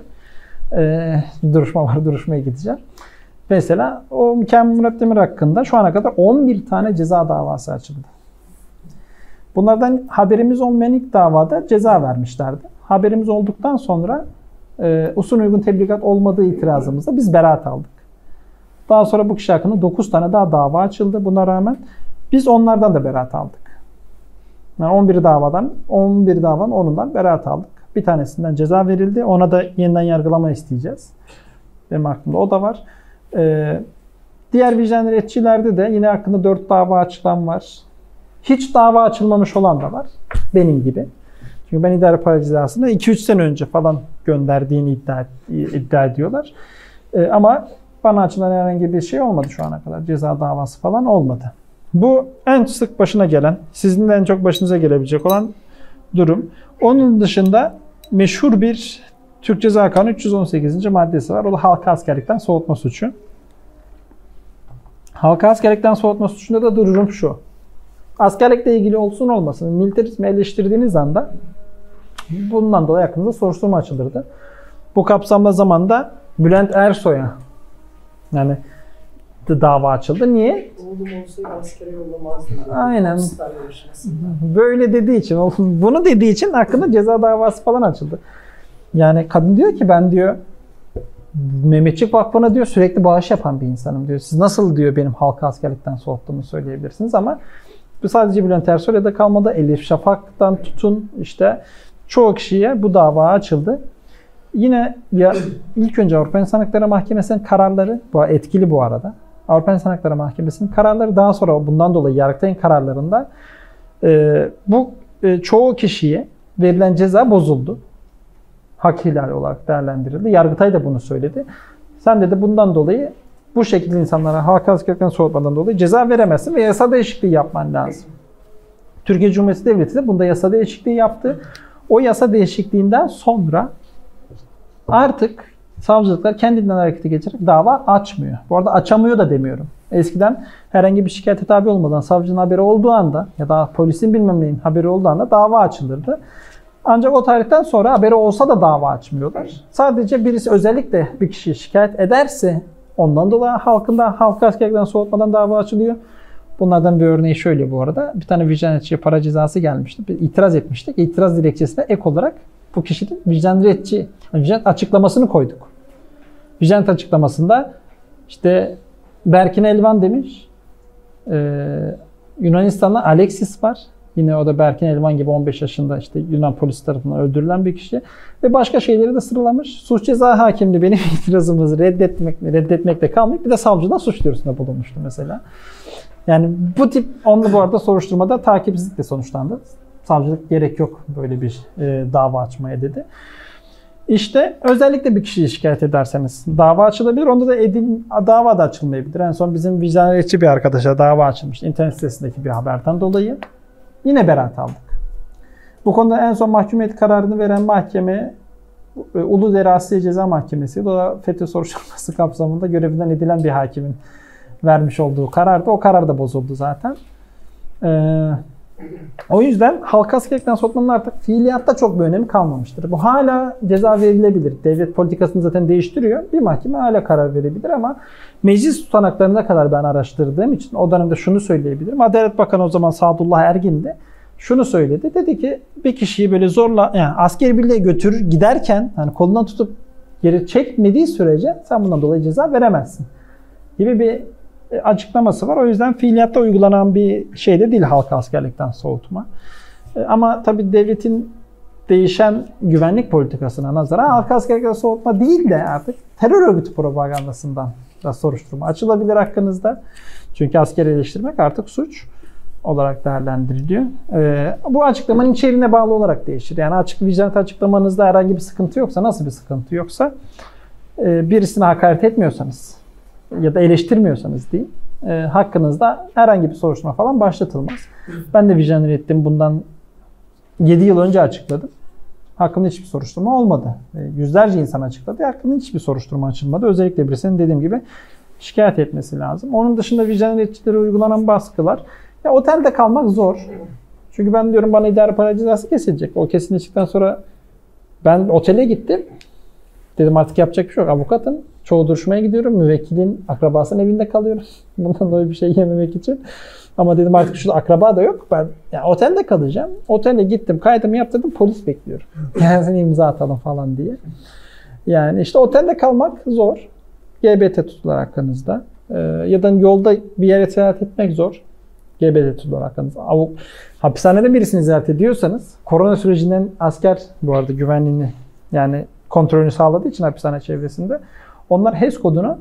Duruşma var, duruşmaya gideceğim. Mesela o Kamil Murat Demir hakkında şu ana kadar 11 tane ceza davası açıldı. Bunlardan haberimiz olmayan ilk davada ceza vermişlerdi. Haberimiz olduktan sonra usul uygun tebligat olmadığı itirazımızda biz beraat aldık. Daha sonra bu kişi hakkında 9 tane daha dava açıldı. Buna rağmen biz onlardan da beraat aldık. Yani 11 davanın 10'undan beraat aldık. Bir tanesinden ceza verildi. Ona da yeniden yargılama isteyeceğiz. Benim aklımda o da var. Diğer vicdan müreccilerde de yine hakkında 4 dava açılan var. Hiç dava açılmamış olan da var. Benim gibi. Çünkü ben idare para cezasını 2-3 sene önce falan gönderdiğini iddia ediyorlar. Ama bana açılan herhangi bir şey olmadı şu ana kadar. Ceza davası falan olmadı. Bu en sık başına gelen, sizin de en çok başınıza gelebilecek olan durum. Onun dışında meşhur bir Türk Ceza Kanunu 318. maddesi var. O da halka askerlikten soğutma suçu. Halka askerlikten soğutma suçunda da durum şu. Askerlikle ilgili olsun olmasın militarizmi eleştirdiğiniz anda bundan dolayı hakkında soruşturma açılırdı. Bu kapsamda zamanda Bülent Ersoy'a yani dava açıldı. Niye? Oğlum olsaydı askere yollamazdım. Aynen. Böyle dediği için, bunu dediği için hakkında ceza davası falan açıldı. Yani kadın diyor ki ben diyor Mehmetçik Vakfı'na diyor sürekli bağış yapan bir insanım diyor. Siz nasıl diyor benim halka askerlikten soğuttuğumu söyleyebilirsiniz, ama bu sadece Bülent Ersoy'la kalmadı. Elif Şafak'tan tutun işte çoğu kişiye bu dava açıldı. Yine ya ilk önce Avrupa İnsan Hakları Mahkemesi'nin kararları, bu etkili bu arada. Avrupa İnsan Hakları Mahkemesi'nin kararları, daha sonra bundan dolayı Yargıtay'ın kararlarında çoğu kişiye verilen ceza bozuldu. Hak ihlali olarak değerlendirildi. Yargıtay da bunu söyledi. Sen dedi bundan dolayı bu şekilde insanlara halka askerlikten soğutmadan dolayı ceza veremezsin ve yasa değişikliği yapman lazım. Türkiye Cumhuriyeti Devleti de bunda yasa değişikliği yaptı. O yasa değişikliğinden sonra artık savcılıklar kendinden harekete geçerek dava açmıyor. Bu arada açamıyor da demiyorum. Eskiden herhangi bir şikayete tabi olmadan savcının haberi olduğu anda ya da polisin bilmem neyin haberi olduğu anda dava açılırdı. Ancak o tarihten sonra haberi olsa da dava açmıyorlar. Sadece birisi özellikle bir kişiyi şikayet ederse ondan dolayı halka askerlikten soğutmadan dava açılıyor. Bunlardan bir örneği şöyle bu arada. Bir tane vicdan müreccih para cezası gelmişti. Bir itiraz etmiştik. İtiraz dilekçesine ek olarak bu kişinin vicdan müreccih açıklamasını koyduk. Vicdan açıklamasında işte Berkin Elvan demiş. Yunanistan'da Alexis var. Yine o da Berkin Elvan gibi 15 yaşında işte Yunan polis tarafından öldürülen bir kişi. Ve başka şeyleri de sıralamış. Suç ceza hakimliği benim itirazımızı reddetmekle kalmayıp bir de savcıdan suç duyurusunda bulunmuştu mesela. Yani bu tip bu arada soruşturmada takipsizlikle sonuçlandı. Savcılık gerek yok böyle bir dava açmaya dedi. İşte özellikle bir kişiyi şikayet ederseniz dava açılabilir. Onda da dava da açılmayabilir. En son bizim vicdan müreccih bir arkadaşa dava açılmıştı. İnternet sitesindeki bir haberden dolayı. Yine beraat aldık. Bu konuda en son mahkumiyet kararını veren mahkeme Uludere Asliye Ceza Mahkemesi, o da FETÖ soruşturması kapsamında görevinden edilen bir hakimin vermiş olduğu karardı. O karar da bozuldu zaten. O yüzden halka askerlikten soğutmanın artık fiiliyatta çok bir önemi kalmamıştır. Bu hala ceza verilebilir. Devlet politikasını zaten değiştiriyor. Bir mahkeme hala karar verebilir ama meclis tutanaklarına kadar ben araştırdığım için o dönemde şunu söyleyebilirim. Adalet Bakanı o zaman Sadullah Ergin de şunu söyledi. Dedi ki bir kişiyi böyle zorla, yani askeri birliğe götürür giderken hani kolundan tutup geri çekmediği sürece sen bundan dolayı ceza veremezsin gibi bir açıklaması var. O yüzden fiiliyatta uygulanan bir şey de değil halka askerlikten soğutma. Ama tabii devletin değişen güvenlik politikasına nazaran halka askerlikten soğutma değil de artık terör örgütü propagandasından da soruşturma açılabilir hakkınızda. Çünkü askeri eleştirmek artık suç olarak değerlendiriliyor. Bu açıklamanın içeriğine bağlı olarak değişir. Yani açık vicdaniyet açıklamanızda herhangi bir sıkıntı yoksa, nasıl bir sıkıntı yoksa, birisine hakaret etmiyorsanız ya da eleştirmiyorsanız diyeyim, hakkınızda herhangi bir soruşturma falan başlatılmaz. Ben de vicdan ürettim. Bundan 7 yıl önce açıkladım. Hakkımda hiçbir soruşturma olmadı. Yüzlerce insan açıkladı. Hakkında hiçbir soruşturma açılmadı. Özellikle birisinin dediğim gibi şikayet etmesi lazım. Onun dışında vicdan üreticilere uygulanan baskılar. Ya otelde kalmak zor. Çünkü ben diyorum bana idare para cezası kesilecek. O kesinleştikten sonra ben otele gittim. Dedim artık yapacak bir şey yok. Avukatım. Çoğu duruşmaya gidiyorum. Müvekkilin akrabasının evinde kalıyorum. Bundan dolayı bir şey yememek için. Ama dedim artık şurada akraba da yok. Ben yani otelde kalacağım. Otele gittim. Kaydımı yaptırdım. Polis bekliyorum. Gelsin imza atalım falan diye. Yani işte otelde kalmak zor. GBT tutular hakkınızda. Ya da yolda bir yere seyahat etmek zor. GBT tutular hakkınızda. Hapishanede birisini ziyaret ediyorsanız, korona sürecinden asker bu arada güvenliğini, yani kontrolünü sağladığı için hapishane çevresinde, onlar HES kodunu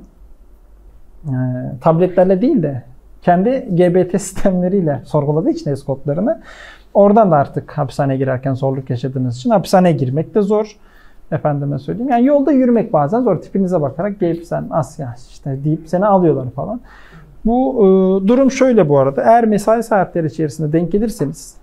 tabletlerle değil de kendi GBT sistemleriyle sorguladığı için HES kodlarını, oradan da artık hapishaneye girerken zorluk yaşadığınız için hapishaneye girmek de zor. Efendime söyleyeyim. Yani yolda yürümek bazen zor. Tipinize bakarak gelip sen Asya işte deyip seni alıyorlar falan. Bu durum şöyle bu arada. Eğer mesai saatleri içerisinde denk gelirseniz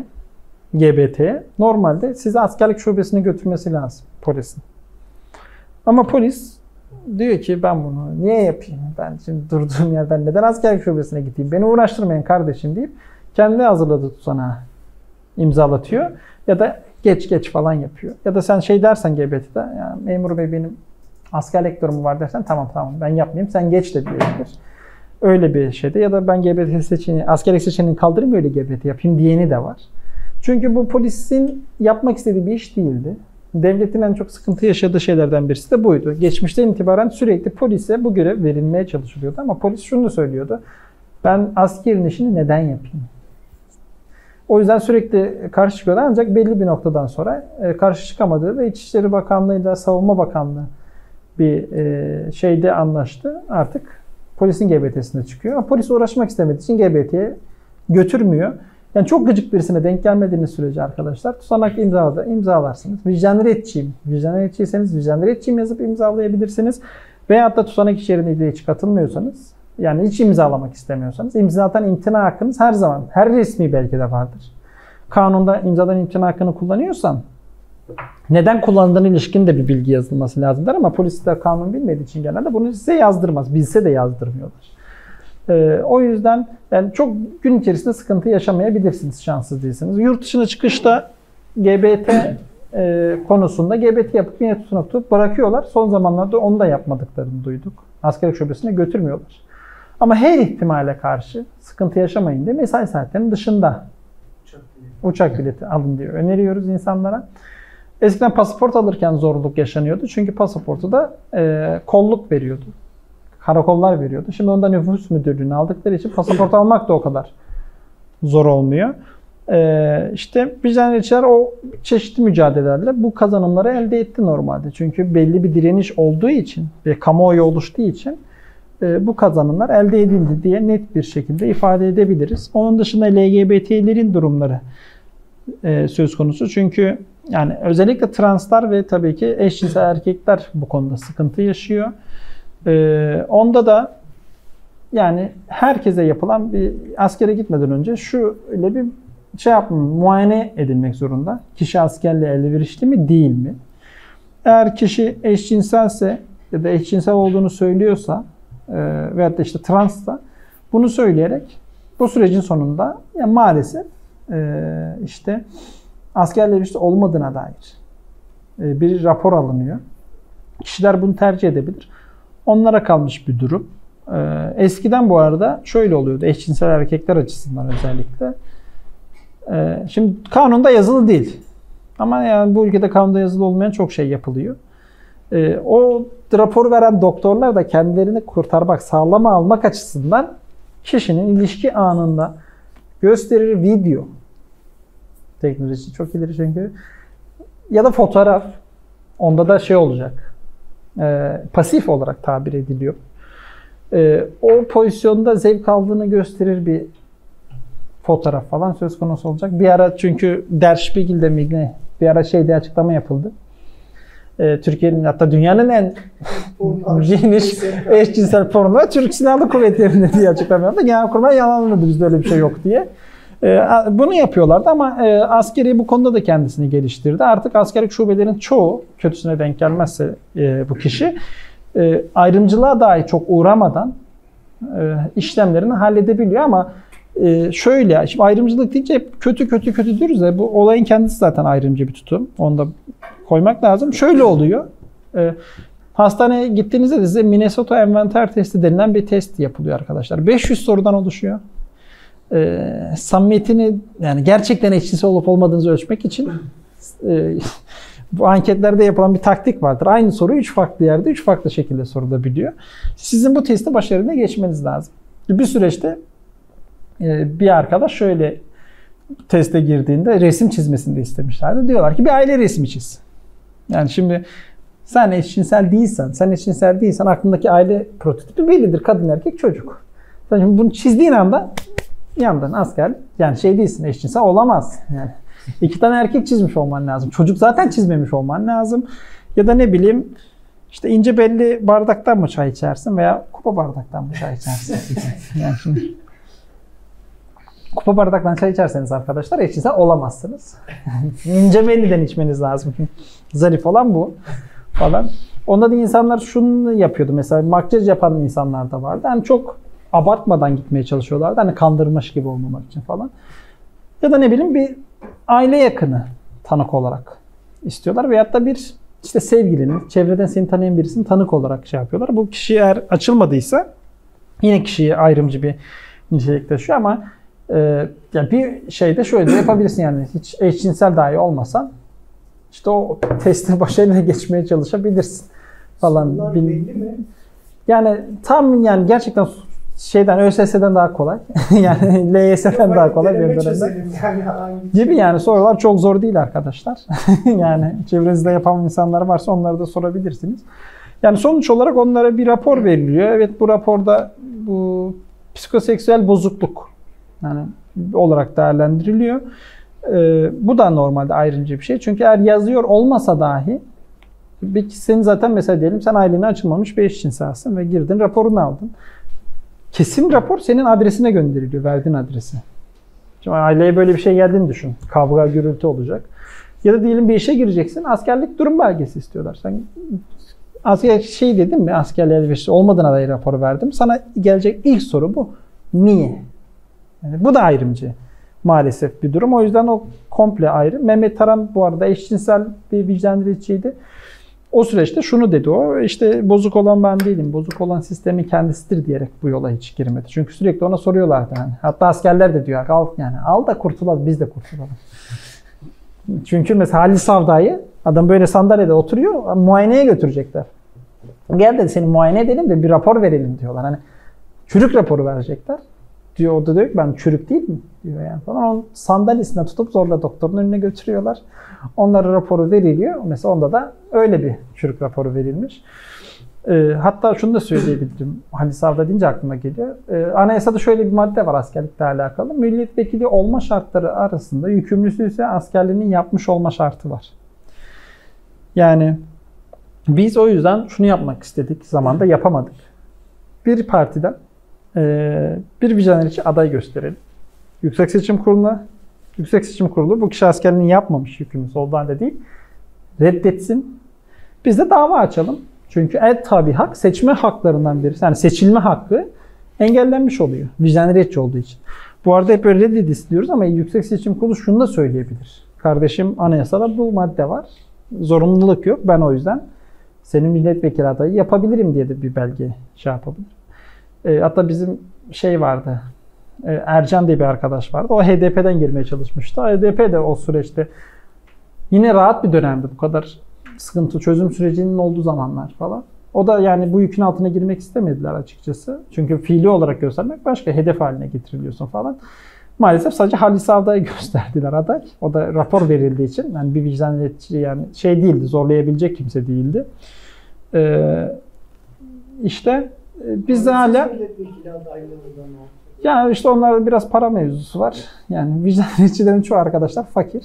GBT'ye, normalde sizi askerlik şubesine götürmesi lazım polisin. Ama polis diyor ki ben bunu niye yapayım? Ben şimdi durduğum yerden neden askerlik şubesine gideyim? Beni uğraştırmayın kardeşim deyip kendi hazırladığı tutanağı imzalatıyor. Ya da geç falan yapıyor. Ya da sen dersen GBT'de, yani memur bey benim askerlik durumu var dersen tamam ben yapmayayım sen geç de diyebilir. Öyle bir şeyde, ya da ben GBT seçeneği, askerlik seçeneğini kaldırayım öyle GBT yapayım diyeni de var. Çünkü bu polisin yapmak istediği bir iş değildi. Devletin en çok sıkıntı yaşadığı şeylerden birisi de buydu. Geçmişten itibaren sürekli polise bu görev verilmeye çalışılıyordu ama polis şunu söylüyordu. Ben askerin işini neden yapayım? O yüzden sürekli karşı çıkıyordu, ancak belli bir noktadan sonra karşı çıkamadığı ve İçişleri Bakanlığı ile Savunma Bakanlığı bir şeyde anlaştı. Artık polisin GBT'sine çıkıyor. Ama polis uğraşmak istemediği için GBT'ye götürmüyor. Yani çok gıcık birisine denk gelmediğiniz sürece arkadaşlar tutanak imzalarsınız. Vicdan üreticiyim. Vicdan üreticiyseniz vicdan üreticiyim yazıp imzalayabilirsiniz. Veyahut da tutanak içeriğine hiç katılmıyorsanız, yani hiç imzalamak istemiyorsanız, imzadan imtina hakkınız her zaman, her resmi belgede vardır. Kanunda imzadan imtina hakkını kullanıyorsan neden kullandığına ilişkin de bir bilgi yazılması lazımdır ama polisler kanun bilmediği için genelde bunu size yazdırmaz. Bilse de yazdırmıyorlar. O yüzden yani çok gün içerisinde sıkıntı yaşamayabilirsiniz şanssız değilseniz. Yurt dışına çıkışta GBT konusunda GBT yapıp yine tutup bırakıyorlar. Son zamanlarda onu da yapmadıklarını duyduk. Askerlik şubesine götürmüyorlar. Ama her ihtimale karşı sıkıntı yaşamayın diye mesai saatlerinin dışında uçak bileti alın diye öneriyoruz insanlara. Eskiden pasaport alırken zorluk yaşanıyordu. Çünkü pasaportu da kolluk veriyordu. Karakollar veriyordu. Şimdi onda nüfus müdürlüğünü aldıkları için pasaport almak da o kadar zor olmuyor. İşte vicdaniyetçiler o çeşitli mücadelelerle bu kazanımları elde etti normalde. Çünkü belli bir direniş olduğu için ve kamuoyu oluştuğu için bu kazanımlar elde edildi diye net bir şekilde ifade edebiliriz. Onun dışında LGBT'lerin durumları söz konusu. Çünkü yani özellikle translar ve tabii ki eşcinsel erkekler bu konuda sıkıntı yaşıyor. Onda da yani herkese yapılan bir askere gitmeden önce şöyle bir muayene edilmek zorunda. Kişi askerliğe elverişli mi değil mi? Eğer kişi eşcinselse ya da eşcinsel olduğunu söylüyorsa veyahut da işte transsa bunu söyleyerek bu sürecin sonunda yani maalesef işte askerle ilişkisi olmadığına dair bir rapor alınıyor. Kişiler bunu tercih edebilir. Onlara kalmış bir durum. Eskiden bu arada şöyle oluyordu eşcinsel erkekler açısından özellikle. Şimdi kanunda yazılı değil. Ama yani bu ülkede kanunda yazılı olmayan çok şey yapılıyor. O rapor veren doktorlar da kendilerini kurtarmak, sağlama almak açısından kişinin ilişki anında gösterir video. Teknolojisi çok ileri çünkü. Ya da fotoğraf. Onda da şey olacak. Pasif olarak tabir ediliyor. O pozisyonda zevk aldığını gösterir bir fotoğraf falan söz konusu olacak. Bir ara çünkü Der Spiegel'de mi ne? Bir ara şeyde açıklama yapıldı. Türkiye'nin hatta dünyanın en geniş eşcinsel porno Türk Silahlı Kuvvetleri'nde diye açıklama yaptı. Genelkurmay yalanladı bizde öyle bir şey yok diye. Bunu yapıyorlardı ama askeri bu konuda da kendisini geliştirdi. Artık askerlik şubelerin çoğu kötüsüne denk gelmezse bu kişi ayrımcılığa dahi çok uğramadan işlemlerini halledebiliyor ama şöyle şimdi ayrımcılık deyince hep kötü diyoruz ya bu olayın kendisi zaten ayrımcı bir tutum. Onu da koymak lazım. Şöyle oluyor. Hastaneye gittiğinizde de size Minnesota envanter testi denilen bir test yapılıyor arkadaşlar. 500 sorudan oluşuyor. Samimiyetini yani gerçekten eşcinsel olup olmadığınızı ölçmek için bu anketlerde yapılan bir taktik vardır. Aynı soru 3 farklı yerde 3 farklı şekilde sorulabiliyor. Sizin bu testi başarıyla geçmeniz lazım. Bir süreçte bir arkadaş şöyle teste girdiğinde resim çizmesini de istemişlerdi. Diyorlar ki bir aile resmi çiz. Yani şimdi sen eşcinsel değilsen aklındaki aile prototipi bellidir. Kadın, erkek, çocuk. Sen şimdi bunu çizdiğin anda yandın asker. Yani şey değilsin, eşcinsel olamaz. Yani 2 tane erkek çizmiş olman lazım. Çocuk zaten çizmemiş olman lazım. Ya da ne bileyim işte ince belli bardaktan mı çay içersin veya kupa bardaktan mı çay içersin? Yani şimdi kupa bardaktan çay içerseniz arkadaşlar eşcinsel olamazsınız. İnce belliden içmeniz lazım. Zarif olan bu falan. Onda da insanlar şunu yapıyordu. Mesela makyaj yapan insanlar da vardı. Yani çok abartmadan gitmeye çalışıyorlardı. Hani kandırmış gibi olmamak için falan. Ya da ne bileyim bir aile yakını tanık olarak istiyorlar. Veyahut da bir işte sevgilini, çevreden seni tanıyan birisini tanık olarak şey yapıyorlar. Bu kişi eğer açılmadıysa yine kişiye ayrımcı bir nitelik taşıyor ama yani bir şeyde şöyle de yapabilirsin yani hiç eşcinsel dahi olmasan işte o testi başarıyla geçmeye çalışabilirsin falan. Bunlar belli mi? Yani tam yani gerçekten şeyden ÖSS'den daha kolay. Yani LYS'den daha kolay bir dönemde. Gibi yani sorular çok zor değil arkadaşlar. Yani çevrenizde yapan insanlar varsa onları da sorabilirsiniz. Yani sonuç olarak onlara bir rapor veriliyor. Evet bu raporda bu psikoseksüel bozukluk yani olarak değerlendiriliyor. Bu da normalde ayrımcı bir şey. Çünkü eğer yazıyor olmasa dahi senin zaten mesela diyelim sen ailene açılmamış bir eşcinselsin ve girdin raporunu aldın. Kesin rapor senin adresine gönderiliyor, verdiğin adrese. Şimdi aileye böyle bir şey geldiğini düşün. Kavga, gürültü olacak. Ya da diyelim bir işe gireceksin, askerlik durum belgesi istiyorlar. Sen asker şey dedin mi, askerliğe elverişli olmadığına dair raporu verdim. Sana gelecek ilk soru bu. Niye? Yani bu da ayrımcı. Maalesef bir durum. O yüzden o komple ayrı. Mehmet Taran bu arada eşcinsel bir vicdan diretçiydi. O süreçte şunu dedi o, işte bozuk olan ben değilim, bozuk olan sistemin kendisidir diyerek bu yola hiç girmedi. Çünkü sürekli ona soruyorlardı. Yani. Hatta askerler de diyor, al da kurtulalım, biz de kurtulalım. Çünkü mesela Halil Savda'yı, adam böyle sandalyede oturuyor, muayeneye götürecekler. Gel dedi seni muayene edelim de bir rapor verelim diyorlar. Hani çürük raporu verecekler. Diyor, o da diyor ki ben çürük değil mi? Diyor yani falan. Onun sandalyesine tutup zorla doktorun önüne götürüyorlar. Onlara raporu veriliyor. Mesela onda da öyle bir çürük raporu verilmiş. Hatta şunu da söyleyebilirim. Halil Savda deyince aklıma geliyor. Anayasada şöyle bir madde var askerlikle alakalı. Milletvekili olma şartları arasında yükümlüsü ise askerliğinin yapmış olma şartı var. Yani biz o yüzden şunu yapmak istedik. Zamanda yapamadık. Bir partiden bir vicdaniyetçi aday gösterelim. Yüksek Seçim Kurulu'na, Yüksek Seçim Kurulu bu kişi askerliğini yapmamış, yükümlüsü olduğu halde değil, reddetsin Biz de dava açalım. Çünkü tabi hak seçme haklarından biri. Yani seçilme hakkı engellenmiş oluyor. Vicdan reddi olduğu için. Bu arada hep öyle reddedilsin diyoruz ama Yüksek Seçim Kurulu şunu da söyleyebilir. Kardeşim anayasada bu madde var. Zorunluluk yok. Ben o yüzden senin milletvekili adayı yapabilirim diye de bir belge yapabilir. Hatta bizim vardı. Ercan diye bir arkadaş vardı. O HDP'den girmeye çalışmıştı. HDP de o süreçte yine rahat bir dönemdi. Bu kadar sıkıntı çözüm sürecinin olduğu zamanlar falan. O da yani bu yükün altına girmek istemediler açıkçası. Çünkü fiili olarak göstermek başka. Hedef haline getiriliyorsun falan. Maalesef sadece Halis Avda'yı gösterdiler aday. O da rapor verildiği için yani bir vicdan iletici yani değildi. Zorlayabilecek kimse değildi. Biz de hala yani onlarda biraz para mevzusu var. Yani vicdan ileticilerin çoğu arkadaşlar fakir.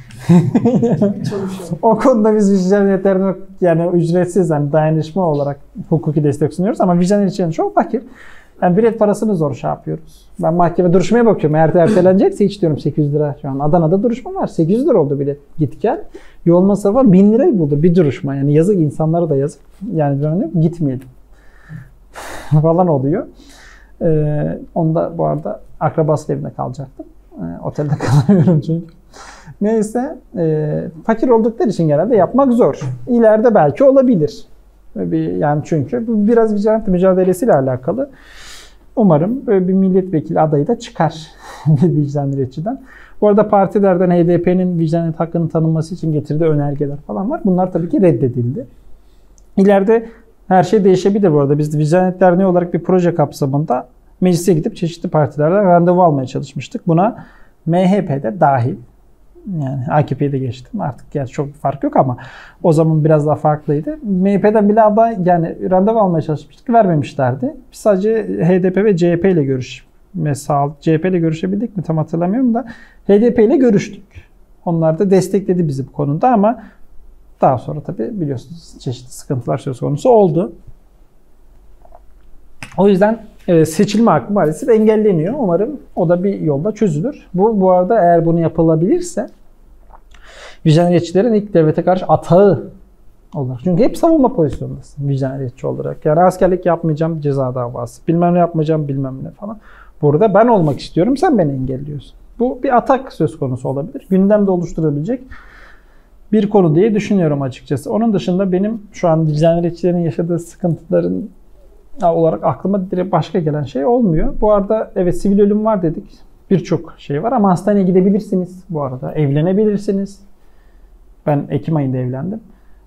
O konuda biz vicdan iletilerine yani ücretsiz dayanışma olarak hukuki destek sunuyoruz ama vicdan ileticilerin çoğu fakir. Yani bilet parasını zor yapıyoruz. Ben mahkeme duruşmaya bakıyorum. Eğer ertelenecekse hiç diyorum 800 lira. Şu an Adana'da duruşma var. 800 lira oldu bilet git gel. Yol masrafı 1000 lirayı buldu bir duruşma. Yani yazık insanlara da yazık. Yani gitmeyelim falan oluyor. Onda bu arada akrabasının evinde kalacaktım. Otelde kalamıyorum çünkü. Neyse fakir oldukları için genelde yapmak zor. İleride belki olabilir. Yani çünkü bu biraz vicdan mücadelesiyle alakalı. Umarım böyle bir milletvekili adayı da çıkar bir vicdan iletiçiden. Bu arada partilerden HDP'nin vicdan hakkının tanınması için getirdiği önergeler falan var. Bunlar tabii ki reddedildi. İleride her şey değişebilir bu arada. Biz Vicdan Derneği olarak bir proje kapsamında meclise gidip çeşitli partilerden randevu almaya çalışmıştık. Buna MHP'de dahil. Yani AKP'yi de geçtim. Artık gerçi çok bir fark yok ama o zaman biraz daha farklıydı. MHP'den bile aday yani randevu almaya çalışmıştık. Vermemişlerdi. Biz sadece HDP ve CHP ile mesela CHP ile görüşebildik mi tam hatırlamıyorum da HDP ile görüştük. Onlar da destekledi bizi bu konuda ama daha sonra tabii biliyorsunuz çeşitli sıkıntılar söz konusu oldu. O yüzden seçilme hakkı maalesef engelleniyor. Umarım o da bir yolda çözülür. Bu arada eğer bunu yapılabilirse vicdan iletiçilerin ilk devlete karşı atağı olur. Çünkü hep savunma pozisyondasın vicdan iletiçi olarak. Yani askerlik yapmayacağım ceza davası. Bilmem ne yapmayacağım bilmem ne falan. Burada ben olmak istiyorum sen beni engelliyorsun. Bu bir atak söz konusu olabilir. Gündemde oluşturabilecek bir konu diye düşünüyorum açıkçası. Onun dışında benim şu an vicdan iletiçilerin yaşadığı sıkıntıların olarak aklıma direkt başka gelen şey olmuyor. Bu arada evet sivil ölüm var dedik. Birçok şey var ama hastaneye gidebilirsiniz bu arada. Evlenebilirsiniz. Ben Ekim ayında evlendim.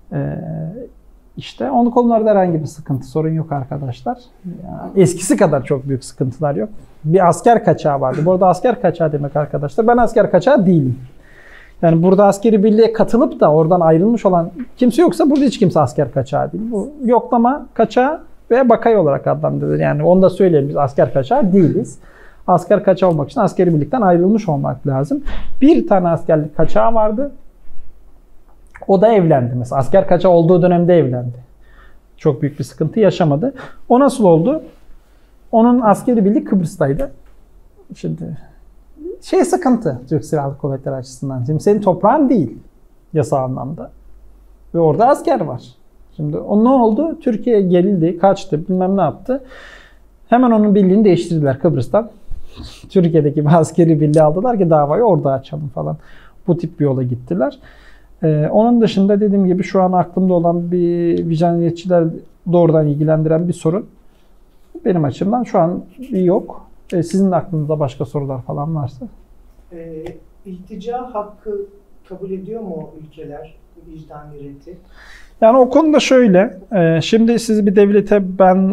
Onun konularda herhangi bir sıkıntı, sorun yok arkadaşlar. Yani eskisi kadar çok büyük sıkıntılar yok. Bir asker kaçağı vardı. Bu arada asker kaçağı demek arkadaşlar. Ben asker kaçağı değilim. Yani burada askeri birliğe katılıp da oradan ayrılmış olan kimse yoksa burada hiç kimse asker kaçağı değil. Bu yoklama kaçağı ve bakay olarak adlandırılır. Yani onu da söyleyelim biz asker kaçağı değiliz. Asker kaçağı olmak için askeri birlikten ayrılmış olmak lazım. Bir tane askerlik kaçağı vardı. O da evlendi mesela. Asker kaçağı olduğu dönemde evlendi. Çok büyük bir sıkıntı yaşamadı. O nasıl oldu? Onun askeri birliği Kıbrıs'taydı. Şimdi sıkıntı Türk Silahlı Kuvvetleri açısından. Şimdi senin toprağın değil yasal anlamda. Ve orada asker var. Şimdi o ne oldu? Türkiye gerildi, kaçtı, bilmem ne yaptı. Hemen onun birliğini değiştirdiler Kıbrıs'tan. Türkiye'deki bir askeri birliği aldılar ki davayı orada açalım falan. Bu tip bir yola gittiler. Onun dışında dediğim gibi şu an aklımda olan bir vicdan iletiçiler doğrudan ilgilendiren bir sorun. Benim açımdan şu an yok. Sizin de aklınızda başka sorular falan varsa. İltica hakkı kabul ediyor mu ülkeler vicdan reddi? Yani o konuda şöyle. Şimdi siz bir devlete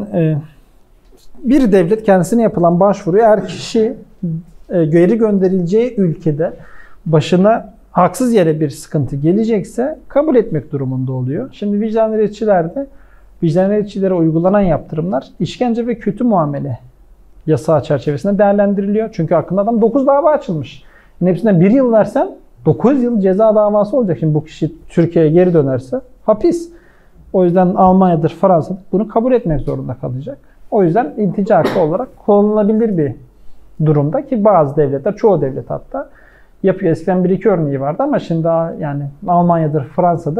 bir devlet kendisine yapılan başvuruyu eğer kişi geri gönderileceği ülkede başına haksız yere bir sıkıntı gelecekse kabul etmek durumunda oluyor. Şimdi vicdan iletiçilerde vicdan iletiçilere uygulanan yaptırımlar işkence ve kötü muamele yasağı çerçevesinde değerlendiriliyor. Çünkü hakkında adam 9 dava açılmış. Yani hepsinden 1 yıl versen 9 yıl ceza davası olacak. Şimdi bu kişi Türkiye'ye geri dönerse hapis. O yüzden Almanya'dır, Fransa'dır bunu kabul etmek zorunda kalacak. O yüzden iltica hakkı olarak kullanılabilir bir durumda ki bazı devletler, çoğu devlet hatta yapıyor. Eskiden 1-2 örneği vardı ama şimdi yani Almanya'dır, Fransa'dır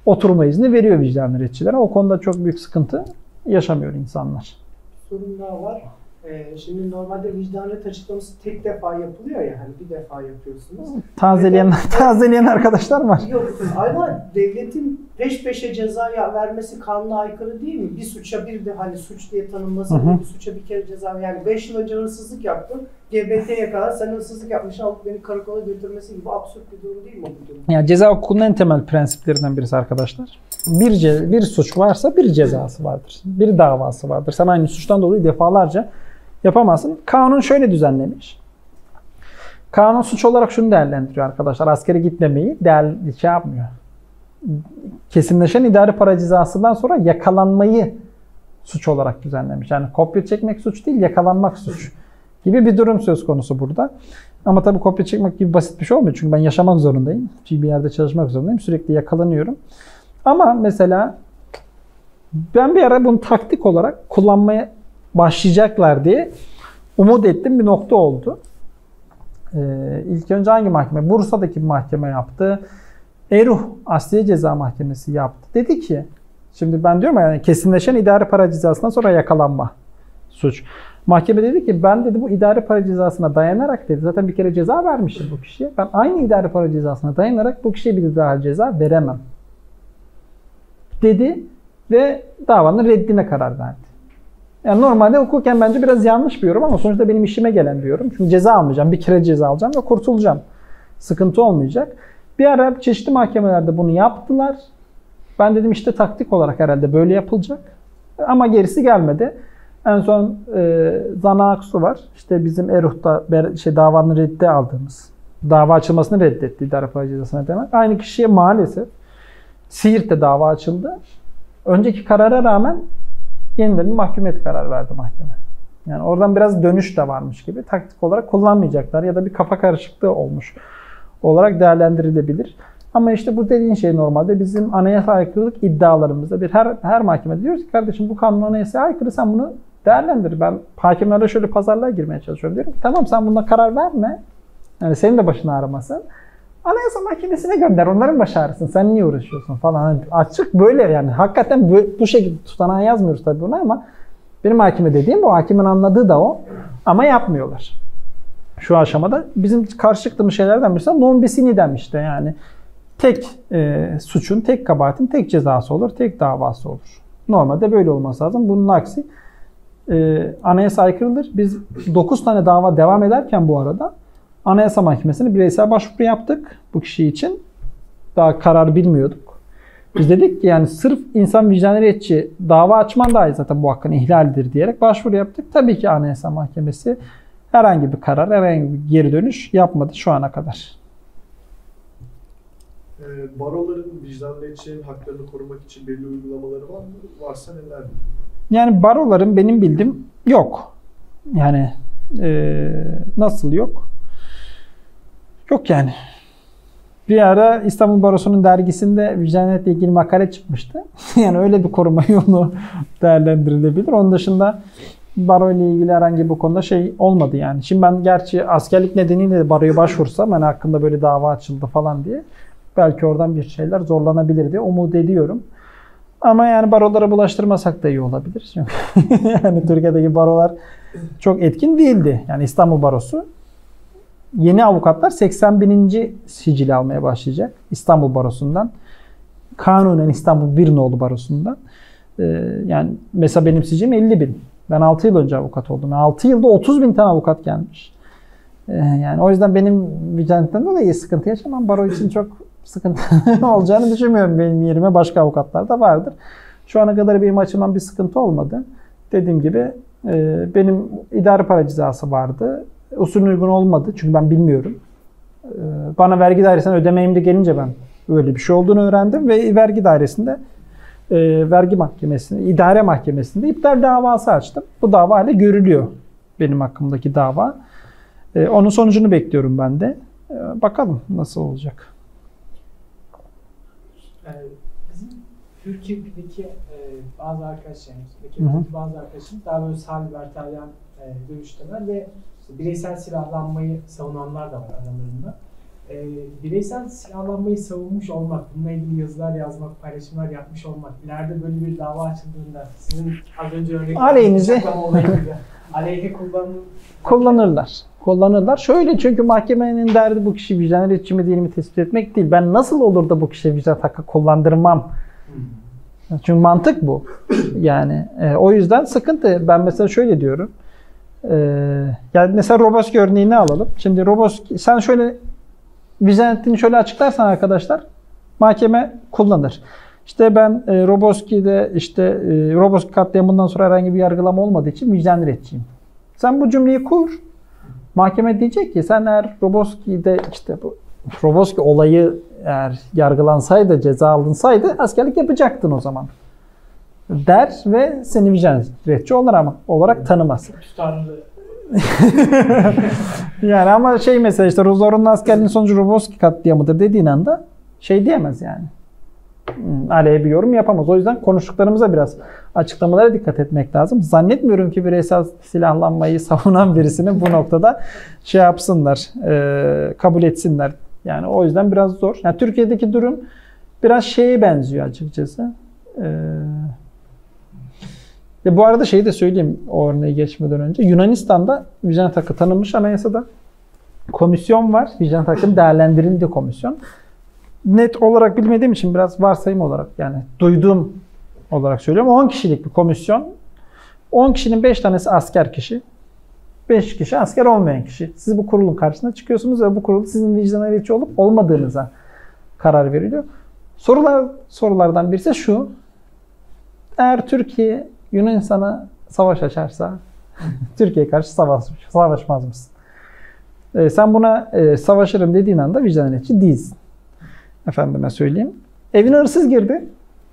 oturma izni veriyor vicdan retçilere. O konuda çok büyük sıkıntı yaşamıyor insanlar. Sorun daha var. Şimdi normalde vicdan ret açıklaması tek defa yapılıyor ya, hani bir defa yapıyorsunuz. Tazeleyen arkadaşlar var. Yok ama devletin peş peşe ceza vermesi kanuna aykırı değil mi? Bir suça bir de hani suç diye tanınması, bir suça bir kere ceza, yani 5 yıl önce hırsızlık yaptım, GBT'ye kadar sen hırsızlık yapmışsın alıp beni karakola götürmesi gibi absürt bir durum değil mi bu durum? Yani ceza hukukunun en temel prensiplerinden birisi arkadaşlar. Bir suç varsa bir cezası vardır. Bir davası vardır. Sen aynı suçtan dolayı defalarca yapamazsın. Kanun şöyle düzenlemiş. Kanun suç olarak şunu değerlendiriyor arkadaşlar. Askere gitmemeyi yapmıyor. Kesinleşen idari para cezasından sonra yakalanmayı suç olarak düzenlemiş. Yani kopya çekmek suç değil, yakalanmak suç gibi bir durum söz konusu burada. Ama tabii kopya çekmek gibi basit bir şey olmuyor. Çünkü ben yaşamak zorundayım. Bir yerde çalışmak zorundayım. Sürekli yakalanıyorum. Ama mesela ben bir ara bunu taktik olarak kullanmaya başlayacaklar diye umut ettiğim bir nokta oldu. İlk önce hangi mahkeme? Bursa'daki bir mahkeme yaptı. Eruh Asliye Ceza Mahkemesi yaptı. Dedi ki, şimdi ben diyorum ya, yani kesinleşen idari para cezasından sonra yakalanma suç. Mahkeme dedi ki ben dedi bu idari para cezasına dayanarak dedi zaten bir kere ceza vermişim bu kişiye. Ben aynı idari para cezasına dayanarak bu kişiye bir daha ceza veremem dedi ve davanın reddine karar verdi. Yani normalde hukuken bence biraz yanlış bir yorum ama sonuçta benim işime gelen bir yorum. Çünkü ceza almayacağım. Bir kere ceza alacağım ve kurtulacağım. Sıkıntı olmayacak. Bir ara çeşitli mahkemelerde bunu yaptılar. Ben dedim işte taktik olarak herhalde böyle yapılacak. Ama gerisi gelmedi. En son Zana Aksu var. İşte bizim Eruh'ta davanın reddi aldığımız, dava açılmasını reddetti idare para cezasına demek. Aynı kişiye maalesef Siirt'te dava açıldı. Önceki karara rağmen yeniden bir mahkumiyet kararı verdi mahkeme. Yani oradan biraz dönüş de varmış gibi. Taktik olarak kullanmayacaklar ya da bir kafa karışıklığı olmuş olarak değerlendirilebilir. Ama işte bu dediğin şey normalde bizim anayasa aykırılık iddialarımızda her mahkemede diyoruz ki kardeşim bu kanun anayasaya aykırı, sen bunu değerlendir. Ben hakimlerle şöyle pazarlığa girmeye çalışıyorum. Diyorum ki tamam sen buna karar verme. Yani senin de başını ağrımasın. Anayasa Mahkemesi'ne gönder. Onların başı ağrısın. Sen niye uğraşıyorsun falan. Yani açık böyle yani. Hakikaten bu şekilde tutanağı yazmıyoruz tabii buna ama benim hakime dediğim bu. Hakimin anladığı da o. Ama yapmıyorlar. Şu aşamada bizim karşı çıktığımız şeylerden birisi non bis in idem işte yani. Tek suçun, tek kabahatin tek cezası olur, tek davası olur. Normalde böyle olması lazım. Bunun aksi anayasa aykırıdır. Biz 9 tane dava devam ederken bu arada Anayasa Mahkemesi'ne bireysel başvuru yaptık bu kişi için. Daha karar bilmiyorduk. Biz dedik ki yani sırf insan vicdanı retçi dava açman dahi zaten bu hakkın ihlalidir diyerek başvuru yaptık. Tabii ki Anayasa Mahkemesi herhangi bir karar, herhangi bir geri dönüş yapmadı şu ana kadar. Baroların vicdan retçilerin haklarını korumak için belli uygulamaları var mı? Varsa neler? Yani baroların benim bildiğim yok. Yani nasıl yok? Yok yani. Bir ara İstanbul Barosu'nun dergisinde vicdaniyetle ilgili makale çıkmıştı. Yani öyle bir koruma yolu değerlendirilebilir. Onun dışında baro ile ilgili herhangi bir konuda şey olmadı yani. Şimdi ben gerçi askerlik nedeniyle de baroya başvursam hani hakkında böyle dava açıldı falan diye belki oradan bir şeyler zorlanabilir diye umut ediyorum. Ama yani barolara bulaştırmasak da iyi olabilir. Çünkü yani Türkiye'deki barolar çok etkin değildi. Yani İstanbul Barosu yeni avukatlar 80.000. sicili almaya başlayacak İstanbul Barosu'ndan. Kanunen İstanbul 1 Nolu Barosu'ndan. Yani mesela benim sicilim 50.000. Ben 6 yıl önce avukat oldum. 6 yılda 30.000 tane avukat gelmiş. Yani o yüzden benim vicdaniyetten dolayı sıkıntı yaşamam. Baro için çok sıkıntı olacağını düşünmüyorum. Benim yerime başka avukatlar da vardır. Şu ana kadar benim açımdan bir sıkıntı olmadı. Dediğim gibi benim idari para cezası vardı. Usulüne uygun olmadı çünkü ben bilmiyorum. Bana vergi dairesinden ödeme emri gelince ben öyle bir şey olduğunu öğrendim ve vergi dairesinde vergi mahkemesinde, idare mahkemesinde iptal davası açtım. Bu dava hala görülüyor. Benim hakkımdaki dava. Onun sonucunu bekliyorum ben de. Bakalım nasıl olacak. Bizim Türkiye'deki bazı arkadaşlarımız, bazı arkadaşlarım daha böyle sağ libertaryen görüşteler ve bireysel silahlanmayı savunanlar da var aralarında. Bireysel silahlanmayı savunmuş olmak, bununla ilgili yazılar yazmak, paylaşımlar yapmış olmak, ileride böyle bir dava açıldığında sizin az önce örnek aleyhinize aleyhe kullanırlar. Şöyle, çünkü mahkemenin derdi bu kişi vicdan iletişimi mi değil mi tespit etmek değil. Ben nasıl olur da bu kişiye vicdan hakkı kullandırmam? Çünkü mantık bu. Yani o yüzden sıkıntı. Ben mesela şöyle diyorum. Yani mesela Roboski örneğini alalım. Şimdi Roboski, sen şöyle vicdan ettiğini şöyle açıklarsan arkadaşlar, mahkeme kullanır. İşte ben Roboski'de Roboski katliamından sonra herhangi bir yargılama olmadığı için vicdan iletişim. Sen bu cümleyi kur. Mahkeme diyecek ki sen eğer Roboski'de bu Roboski olayı eğer yargılansaydı, ceza alınsaydı askerlik yapacaktın o zaman der ve seni vicdan iletişim olarak tanımaz. tutarlı. Yani ama mesela zorunlu askerliğin sonucu Roboski katliamıdır dediğin anda diyemez yani. Aleyhe bir yorum yapamaz. O yüzden konuştuklarımıza biraz, açıklamalara dikkat etmek lazım. Zannetmiyorum ki bireysel silahlanmayı savunan birisini bu noktada yapsınlar, kabul etsinler. Yani o yüzden biraz zor. Yani Türkiye'deki durum biraz benziyor açıkçası. Bu arada de söyleyeyim o örneği geçmeden önce. Yunanistan'da vicdan hakkı tanınmış anayasada. Komisyon var. Vicdan hakkının değerlendirildiği komisyon. Net olarak bilmediğim için biraz varsayım olarak, yani duyduğum olarak söylüyorum. 10 kişilik bir komisyon. 10 kişinin 5 tanesi asker kişi. 5 kişi asker olmayan kişi. Siz bu kurulun karşısına çıkıyorsunuz ve bu kurul sizin vicdan iletişimi olup olmadığınıza karar veriliyor. Sorulardan birisi şu. Eğer Türkiye Yunanistan'a savaş açarsa Türkiye'ye karşı savaşmaz mısın? Sen buna savaşırım dediğin anda vicdan iletişimi değilsin. Efendime söyleyeyim. Evine hırsız girdi.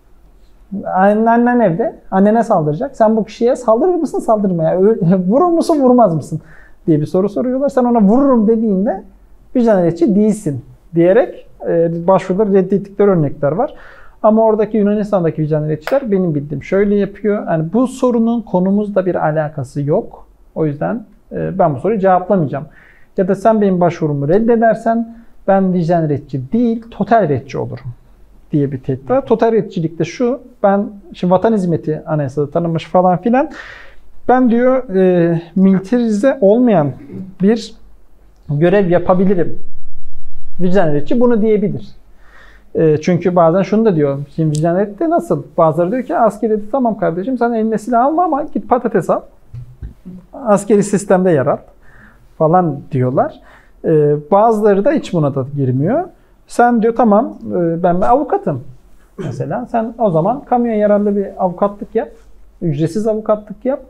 Annen evde. Annene saldıracak. Sen bu kişiye saldırır mısın, saldırmaya? Vurur musun, vurmaz mısın? diye bir soru soruyorlar. Sen ona vururum dediğinde vicdan iletişimi değilsin diyerek başvuruları reddettikleri örnekler var. Ama oradaki Yunanistan'daki vicdan iletişimler benim bildiğim şöyle yapıyor. Yani bu sorunun konumuzla bir alakası yok. O yüzden ben bu soruyu cevaplamayacağım. Ya da sen benim başvurumu reddedersen ben vicdan retçi değil, total retçi olurum diye bir tehdit var. Total retçilik de şu, ben şimdi vatan hizmeti anayasada tanınmış falan filan, ben diyor militarize olmayan bir görev yapabilirim. Vicdan retçi bunu diyebilir. Çünkü bazen şunu da diyor, şimdi vicdan retti nasıl? Bazıları diyor ki askeri tamam kardeşim sen eline silah alma ama git patates al. Askeri sistemde yer al falan diyorlar. Bazıları da hiç buna da girmiyor. Sen diyor tamam ben bir avukatım mesela. Sen o zaman kamuya yararlı bir avukatlık yap. Ücretsiz avukatlık yap.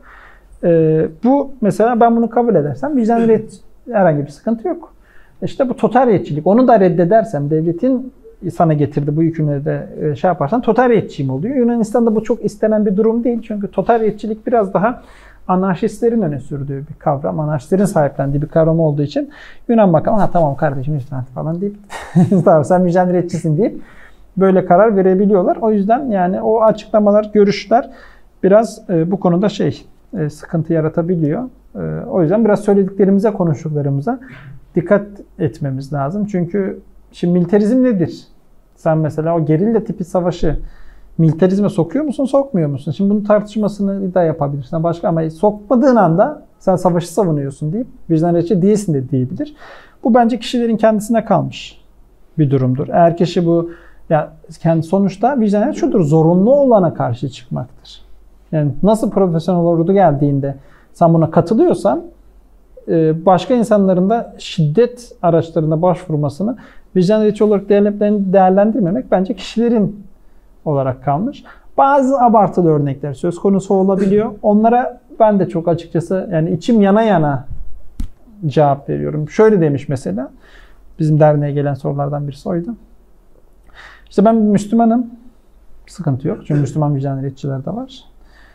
Bu mesela ben bunu kabul edersem vicdan herhangi bir sıkıntı yok. İşte bu total retçilik. Onu da reddedersem devletin sana getirdi bu yükümleri de yaparsan total retçiyim oluyor. Yunanistan'da bu çok istenen bir durum değil. Çünkü total retçilik biraz daha anarşistlerin öne sürdüğü bir kavram. Anarşistlerin sahiplendiği bir kavram olduğu için Yunan bakalım tamam kardeşim lütfen falan deyip tamam sen vicdan retçisin deyip böyle karar verebiliyorlar. O yüzden yani o açıklamalar, görüşler biraz bu konuda sıkıntı yaratabiliyor. O yüzden biraz söylediklerimize, konuştuklarımıza dikkat etmemiz lazım. Çünkü şimdi militarizm nedir? Sen mesela o gerilla tipi savaşı militarizme sokuyor musun, sokmuyor musun? Şimdi bunun tartışmasını da yapabilirsin. Başka ama sokmadığın anda sen savaşı savunuyorsun deyip vicdan retçi değilsin de diyebilir. Bu bence kişilerin kendisine kalmış bir durumdur. Eğer kişi bu kendi sonuçta vicdan retçi şudur, zorunlu olana karşı çıkmaktır. Yani nasıl profesyonel ordu geldiğinde sen buna katılıyorsan başka insanların da şiddet araçlarına başvurmasını vicdan retçi olarak değerlendirmemek bence kişilerin olarak kalmış. Bazı abartılı örnekler söz konusu olabiliyor. Onlara ben de çok açıkçası yani içim yana yana cevap veriyorum. Şöyle demiş mesela. Bizim derneğe gelen sorulardan birisi oydu. İşte ben Müslümanım. Sıkıntı yok. Çünkü Müslüman vicdan retçiler de var.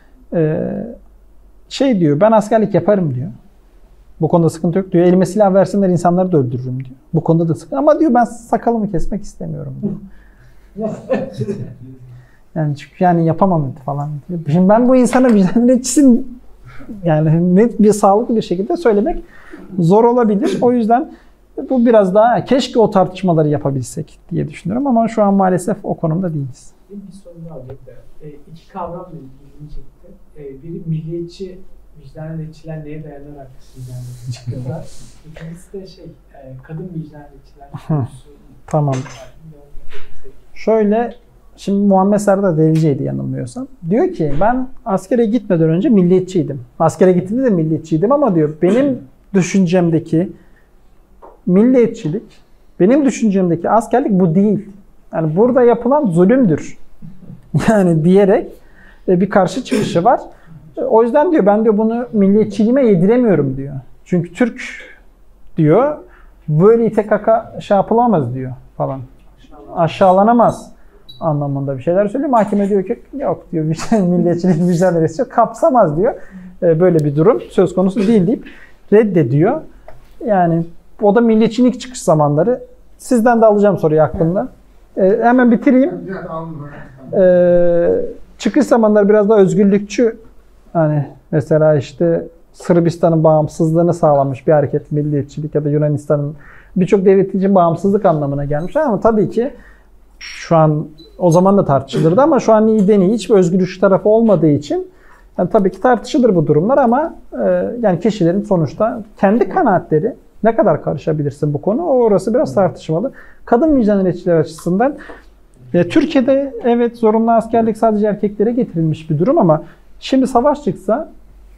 Diyor ben askerlik yaparım diyor. Bu konuda sıkıntı yok diyor. Elime silah versinler insanları da öldürürüm diyor. Bu konuda da sıkıntı. Ama diyor ben sakalımı kesmek istemiyorum diyor. Yani yapamam falan. Şimdi ben bu insana vicdan retçisin yani net bir sağlıklı bir şekilde söylemek zor olabilir. O yüzden Bu biraz daha keşke o tartışmaları yapabilsek diye düşünüyorum ama şu an maalesef o konumda değiliz. Bir soru daha olacak da. İki kavram benim ilgimi çekti. Biri milliyetçi, vicdaniyetçiler neye dayanarak vicdaniyetçi çıkıyorlar. İkincisi de kadın vicdaniyetçiler. Tamam. Şöyle, şimdi Muhammed Serdar Delice'ydi yanılmıyorsam. Diyor ki ben askere gitmeden önce milliyetçiydim. Askere gittiğimde de milliyetçiydim ama diyor benim düşüncemdeki milliyetçilik, benim düşüncemdeki askerlik bu değil. Yani burada yapılan zulümdür. Yani diyerek bir karşı çıkışı var. O yüzden diyor ben diyor bunu milliyetçiliğime yediremiyorum diyor. Çünkü Türk diyor böyle ite kaka şey yapılamaz diyor falan. Aşağılanamaz anlamında bir şeyler söylüyor. Mahkeme diyor ki yok diyor milliyetçilik mücadelesi kapsamaz diyor. Böyle bir durum söz konusu değil deyip reddediyor. Yani o da milliyetçilik çıkış zamanları. Sizden de alacağım soruyu aklımda. Hemen bitireyim. Çıkış zamanları biraz daha özgürlükçü. Hani mesela işte Sırbistan'ın bağımsızlığını sağlamış bir hareket, milliyetçilik ya da Yunanistan'ın birçok devlet için bağımsızlık anlamına gelmiş. Ama tabii ki şu an o zaman da tartışılırdı ama şu an iyiden iyi hiçbir özgürlükçü tarafı olmadığı için yani tabii ki tartışılır bu durumlar ama yani kişilerin sonuçta kendi kanaatleri ne kadar karışabilirsin bu konu orası biraz tartışmalı. Kadın vicdaniyetçiler açısından Türkiye'de evet zorunlu askerlik sadece erkeklere getirilmiş bir durum ama şimdi savaş çıksa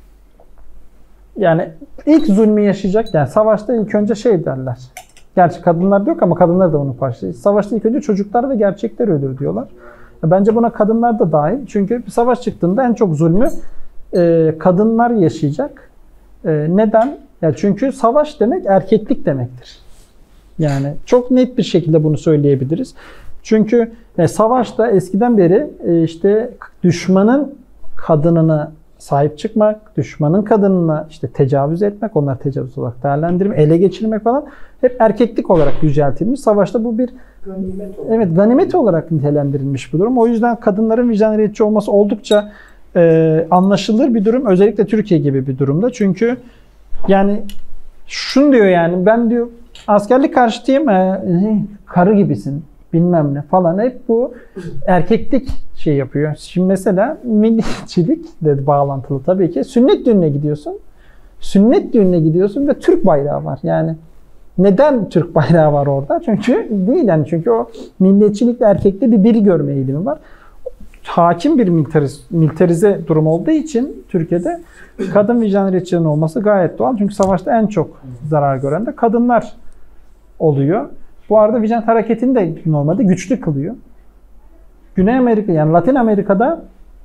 yani ilk zulmü yaşayacak yani savaşta ilk önce şey derler. Gerçi kadınlar yok ama kadınlar da bunun parçası. Savaşta ilk önce çocuklar ve gerçekler ölür diyorlar. Bence buna kadınlar da dahil. Çünkü bir savaş çıktığında en çok zulmü kadınlar yaşayacak. Neden? Yani çünkü savaş demek erkeklik demektir. Yani çok net bir şekilde bunu söyleyebiliriz. Çünkü savaşta eskiden beri işte düşmanın kadınına sahip çıkmak, düşmanın kadınına işte tecavüz etmek, onları tecavüz olarak değerlendirmek, ele geçirmek falan hep erkeklik olarak yüceltilmiş. Savaşta bu bir ganimet olarak nitelendirilmiş bu durum. O yüzden kadınların vicdaniyetçi olması oldukça anlaşılır bir durum. Özellikle Türkiye gibi bir durumda. Çünkü yani şunu diyor yani ben diyor askerlik karşıtıyım, karı gibisin bilmem ne falan hep bu erkeklik şey yapıyor. Şimdi mesela milliyetçilik de bağlantılı tabii ki. Sünnet düğününe gidiyorsun. Sünnet düğününe gidiyorsun ve Türk bayrağı var. Yani neden Türk bayrağı var orada? Çünkü değil yani çünkü o milliyetçilikle erkekte bir görme eğilimi var. Hakim bir militarize durum olduğu için Türkiye'de kadın vicdaniyetçilerin olması gayet doğal. Çünkü savaşta en çok zarar gören de kadınlar oluyor. Bu arada vicdaniyet hareketini de normalde güçlü kılıyor. Güney Amerika yani Latin Amerika'da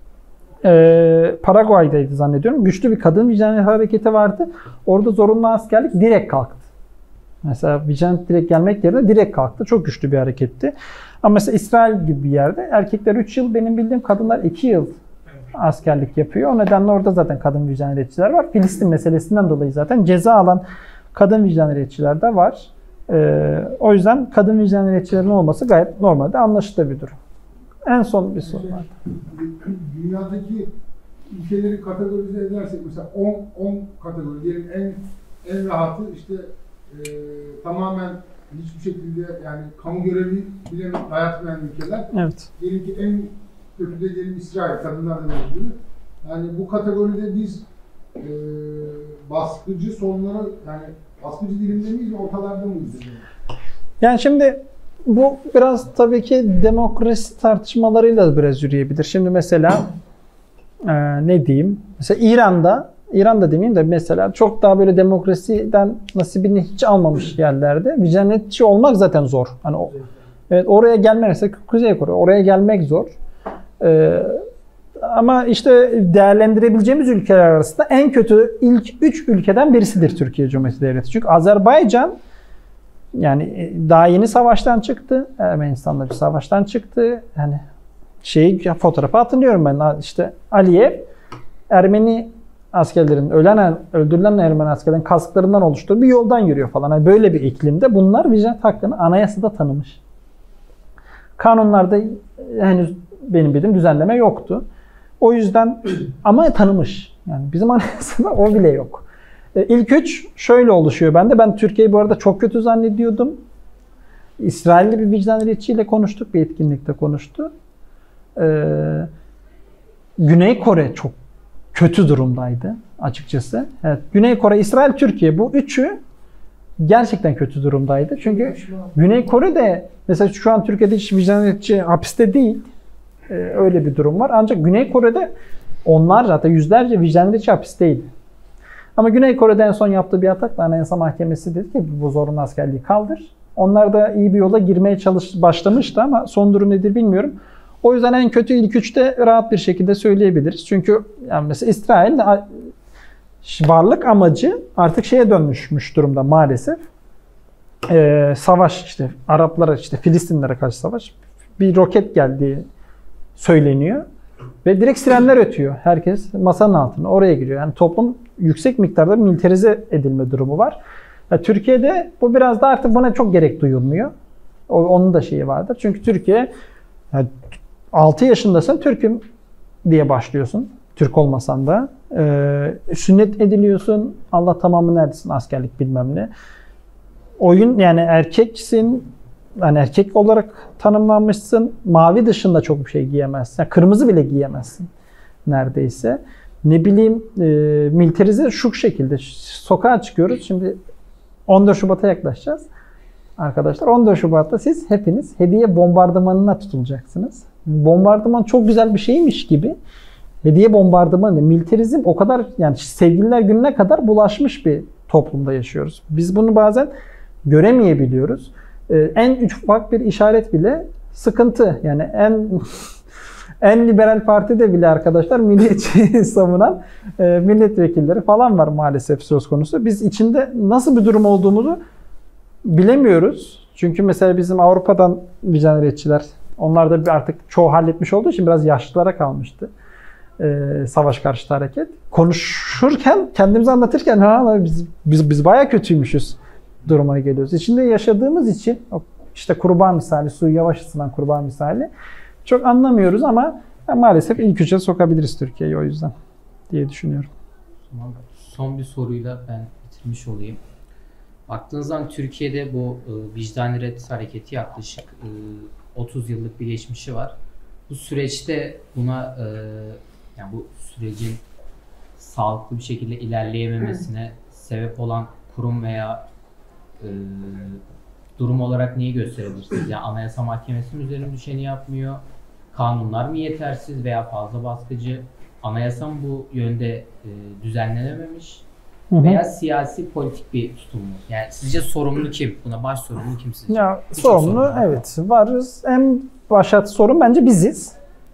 Paraguay'daydı zannediyorum. Güçlü bir kadın vicdaniyet hareketi vardı. Orada zorunlu askerlik direkt kalktı. Mesela vicdaniyet direkt gelmek yerine direkt kalktı. Çok güçlü bir hareketti. Ama mesela İsrail gibi bir yerde erkekler 3 yıl benim bildiğim kadınlar 2 yıl askerlik yapıyor. O nedenle orada zaten kadın vicdaniyetçiler var. Filistin meselesinden dolayı zaten ceza alan kadın vicdaniyetçiler de var. O yüzden kadın vicdaniyetçilerin olması gayet normalde anlaşılır bir durum. En son bir soru var. Dünyadaki ülkeleri kategorize edersek mesela 10 kategori diyelim en rahatı işte tamamen hiçbir şekilde yani kamu görevi bile dayatmayan ülkeler. Evet. Diyelim ki en kötü de diyelim İsrail, kadınlar da mevcut. Yani bu kategoride biz baskıcı sonları yani baskıcı dilimde miyiz, ortalarda mıyız? Yani şimdi bu biraz tabii ki demokrasi tartışmalarıyla biraz yürüyebilir. Şimdi mesela ne diyeyim? Mesela İran'da demeyeyim de mesela çok daha böyle demokrasiden nasibini hiç almamış yerlerde vicdaniyetçi olmak zaten zor. Hani evet oraya gelmek mesela Kuzey Kore oraya gelmek zor. Ama işte değerlendirebileceğimiz ülkeler arasında en kötü ilk 3 ülkeden birisidir Türkiye Cumhuriyeti Devleti. Çünkü Azerbaycan yani daha yeni savaştan çıktı. Ermenistan'da bir savaştan çıktı. Yani fotoğrafı hatırlıyorum ben. İşte Aliyev Ermeni askerlerin öldürülen Ermeni askerlerin kasklarından oluşturduğu bir yoldan yürüyor falan. Yani böyle bir iklimde bunlar vicdaniyet hakkını anayasada tanımış. Kanunlarda henüz benim bildiğim düzenleme yoktu. O yüzden ama tanımış. Yani bizim anayasada o bile yok. İlk üç şöyle oluşuyor bende. Ben Türkiye'yi bu arada çok kötü zannediyordum. İsrailli bir vicdan iletçiyle konuştuk. Bir etkinlikte konuştu. Güney Kore çok kötü durumdaydı açıkçası. Evet, Güney Kore, İsrail, Türkiye bu üçü gerçekten kötü durumdaydı. Çünkü Güney Kore'de mesela şu an Türkiye'de hiç vicdan iletçi hapiste değil. Öyle bir durum var. Ancak Güney Kore'de onlarca hatta yüzlerce vicdan iletçi hapisteydi. Ama Güney Kore'de en son yaptığı bir atakla Anayasa Mahkemesi dedi ki bu zorunlu askerliği kaldır. Onlar da iyi bir yola girmeye başlamıştı ama son durum nedir bilmiyorum. O yüzden en kötü ilk üçte rahat bir şekilde söyleyebiliriz. Çünkü yani mesela İsrail varlık amacı artık şeye dönmüş durumda maalesef. Savaş işte Araplara işte Filistinlere karşı savaş. Bir roket geldiği söyleniyor. Ve direkt sirenler ötüyor. Herkes masanın altına oraya giriyor. Yani toplum yüksek miktarda militarize edilme durumu var. Yani Türkiye'de bu biraz da artık buna çok gerek duyulmuyor. Onun da şeyi vardır. Çünkü Türkiye yani 6 yaşındasın Türk'üm diye başlıyorsun. Türk olmasan da. Sünnet ediliyorsun. Allah tamamı neredesin? Askerlik bilmem ne. Oyun yani erkeksin. Yani erkek olarak tanımlanmışsın. Mavi dışında çok bir şey giyemezsin. Yani kırmızı bile giyemezsin neredeyse. Ne bileyim militarize şu şekilde. Sokağa çıkıyoruz. Şimdi 14 Şubat'a yaklaşacağız. Arkadaşlar 14 Şubat'ta siz hepiniz hediye bombardımanına tutulacaksınız. Bombardıman çok güzel bir şeymiş gibi. Hediye bombardımanı, militarizm o kadar yani Sevgililer Günü'ne kadar bulaşmış bir toplumda yaşıyoruz. Biz bunu bazen göremeyebiliyoruz. En ufak bir işaret bile sıkıntı. Yani en liberal partide bile arkadaşlar milliyetçi savunan milletvekilleri falan var maalesef söz konusu. Biz içinde nasıl bir durum olduğumuzu bilemiyoruz. Çünkü mesela bizim Avrupa'dan vicdan iletçiler, onlar da artık çoğu halletmiş olduğu için biraz yaşlılara kalmıştı. Savaş karşıtı hareket. Konuşurken, kendimizi anlatırken biz bayağı kötüymüşüz durumuna geliyoruz. İçinde yaşadığımız için işte kurbağa misali, suyu yavaş ısınan kurbağa misali çok anlamıyoruz ama maalesef ilk üçe sokabiliriz Türkiye'yi o yüzden diye düşünüyorum. Son bir soruyla ben bitirmiş olayım. Baktığınız zaman Türkiye'de bu vicdani red hareketi yaklaşık 30 yıllık bir geçmişi var. Bu süreçte buna yani bu sürecin sağlıklı bir şekilde ilerleyememesine sebep olan kurum veya durum olarak neyi gösterebilirsiniz? Yani Anayasa Mahkemesi'nin üzerine düşeni yapmıyor. Kanunlar mı yetersiz veya fazla baskıcı? Anayasa mı bu yönde düzenlenememiş? Veya siyasi politik bir tutum mu? Yani sizce sorumlu kim? Buna baş sorumlu kim sizce? Ya sorumlu evet varız. En başat sorun bence biziz.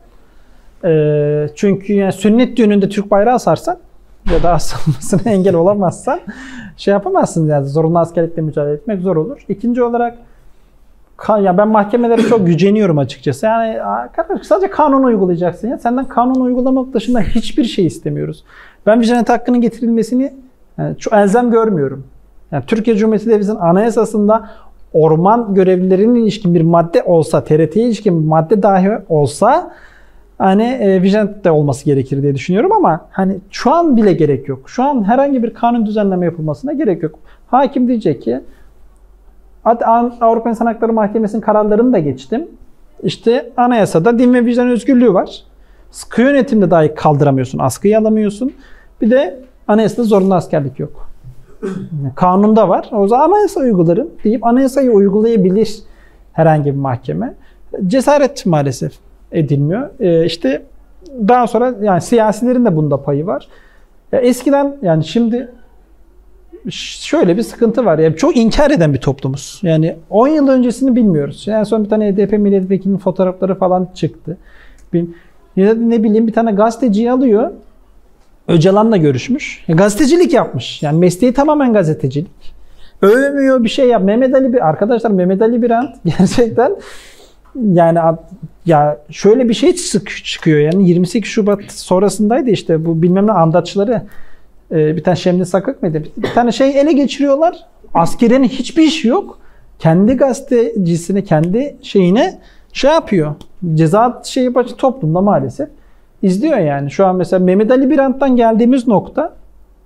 Çünkü yani sünnet düğününde Türk bayrağı asarsan ya da asılmasına engel olamazsan şey yapamazsın yani zorunlu askerlikle mücadele etmek zor olur. İkinci olarak ya ben mahkemelere çok güceniyorum açıkçası. Yani sadece kanunu uygulayacaksın ya. Senden kanunu uygulamak dışında hiçbir şey istemiyoruz. Ben vicdaniyet hakkının getirilmesini yani çok elzem görmüyorum. Yani Türkiye Cumhuriyeti Devleti'nin anayasasında orman görevlilerinin ilişkin bir madde olsa, TRT'ye ilişkin bir madde dahi olsa hani vicdaniyet de olması gerekir diye düşünüyorum ama hani şu an bile gerek yok. Şu an herhangi bir kanun düzenleme yapılmasına gerek yok. Hakim diyecek ki Avrupa İnsan Hakları Mahkemesi'nin kararlarını da geçtim. İşte anayasada din ve vicdan özgürlüğü var. Sıkı yönetimde dahi kaldıramıyorsun, askıyı alamıyorsun. Bir de anayasada zorunlu askerlik yok. Kanunda var. O zaman anayasa uygularım deyip anayasayı uygulayabilir herhangi bir mahkeme. Cesaret maalesef edilmiyor. İşte daha sonra yani siyasilerin de bunda payı var. Eskiden yani şimdi şöyle bir sıkıntı var. Yani çok inkar eden bir toplumuz. Yani 10 yıl öncesini bilmiyoruz. En son bir tane HDP milletvekilinin fotoğrafları falan çıktı. Ne bileyim bir tane gazeteciyi alıyor. Öcalan'la görüşmüş. Gazetecilik yapmış. Yani mesleği tamamen gazetecilik. Övmüyor bir şey yap. Arkadaşlar Mehmet Ali Birant gerçekten yani ya şöyle bir şey çıkıyor yani 28 Şubat sonrasındaydı işte bu bilmem ne andaçları bir tane Şemli Sakık mıydı? Bir tane şey ele geçiriyorlar. Askerenin hiçbir işi yok. Kendi gazetecisini, kendi şeyine şey yapıyor. Ceza şeyi başı toplumda maalesef izliyor yani. Şu an mesela Mehmet Ali Birant'tan geldiğimiz nokta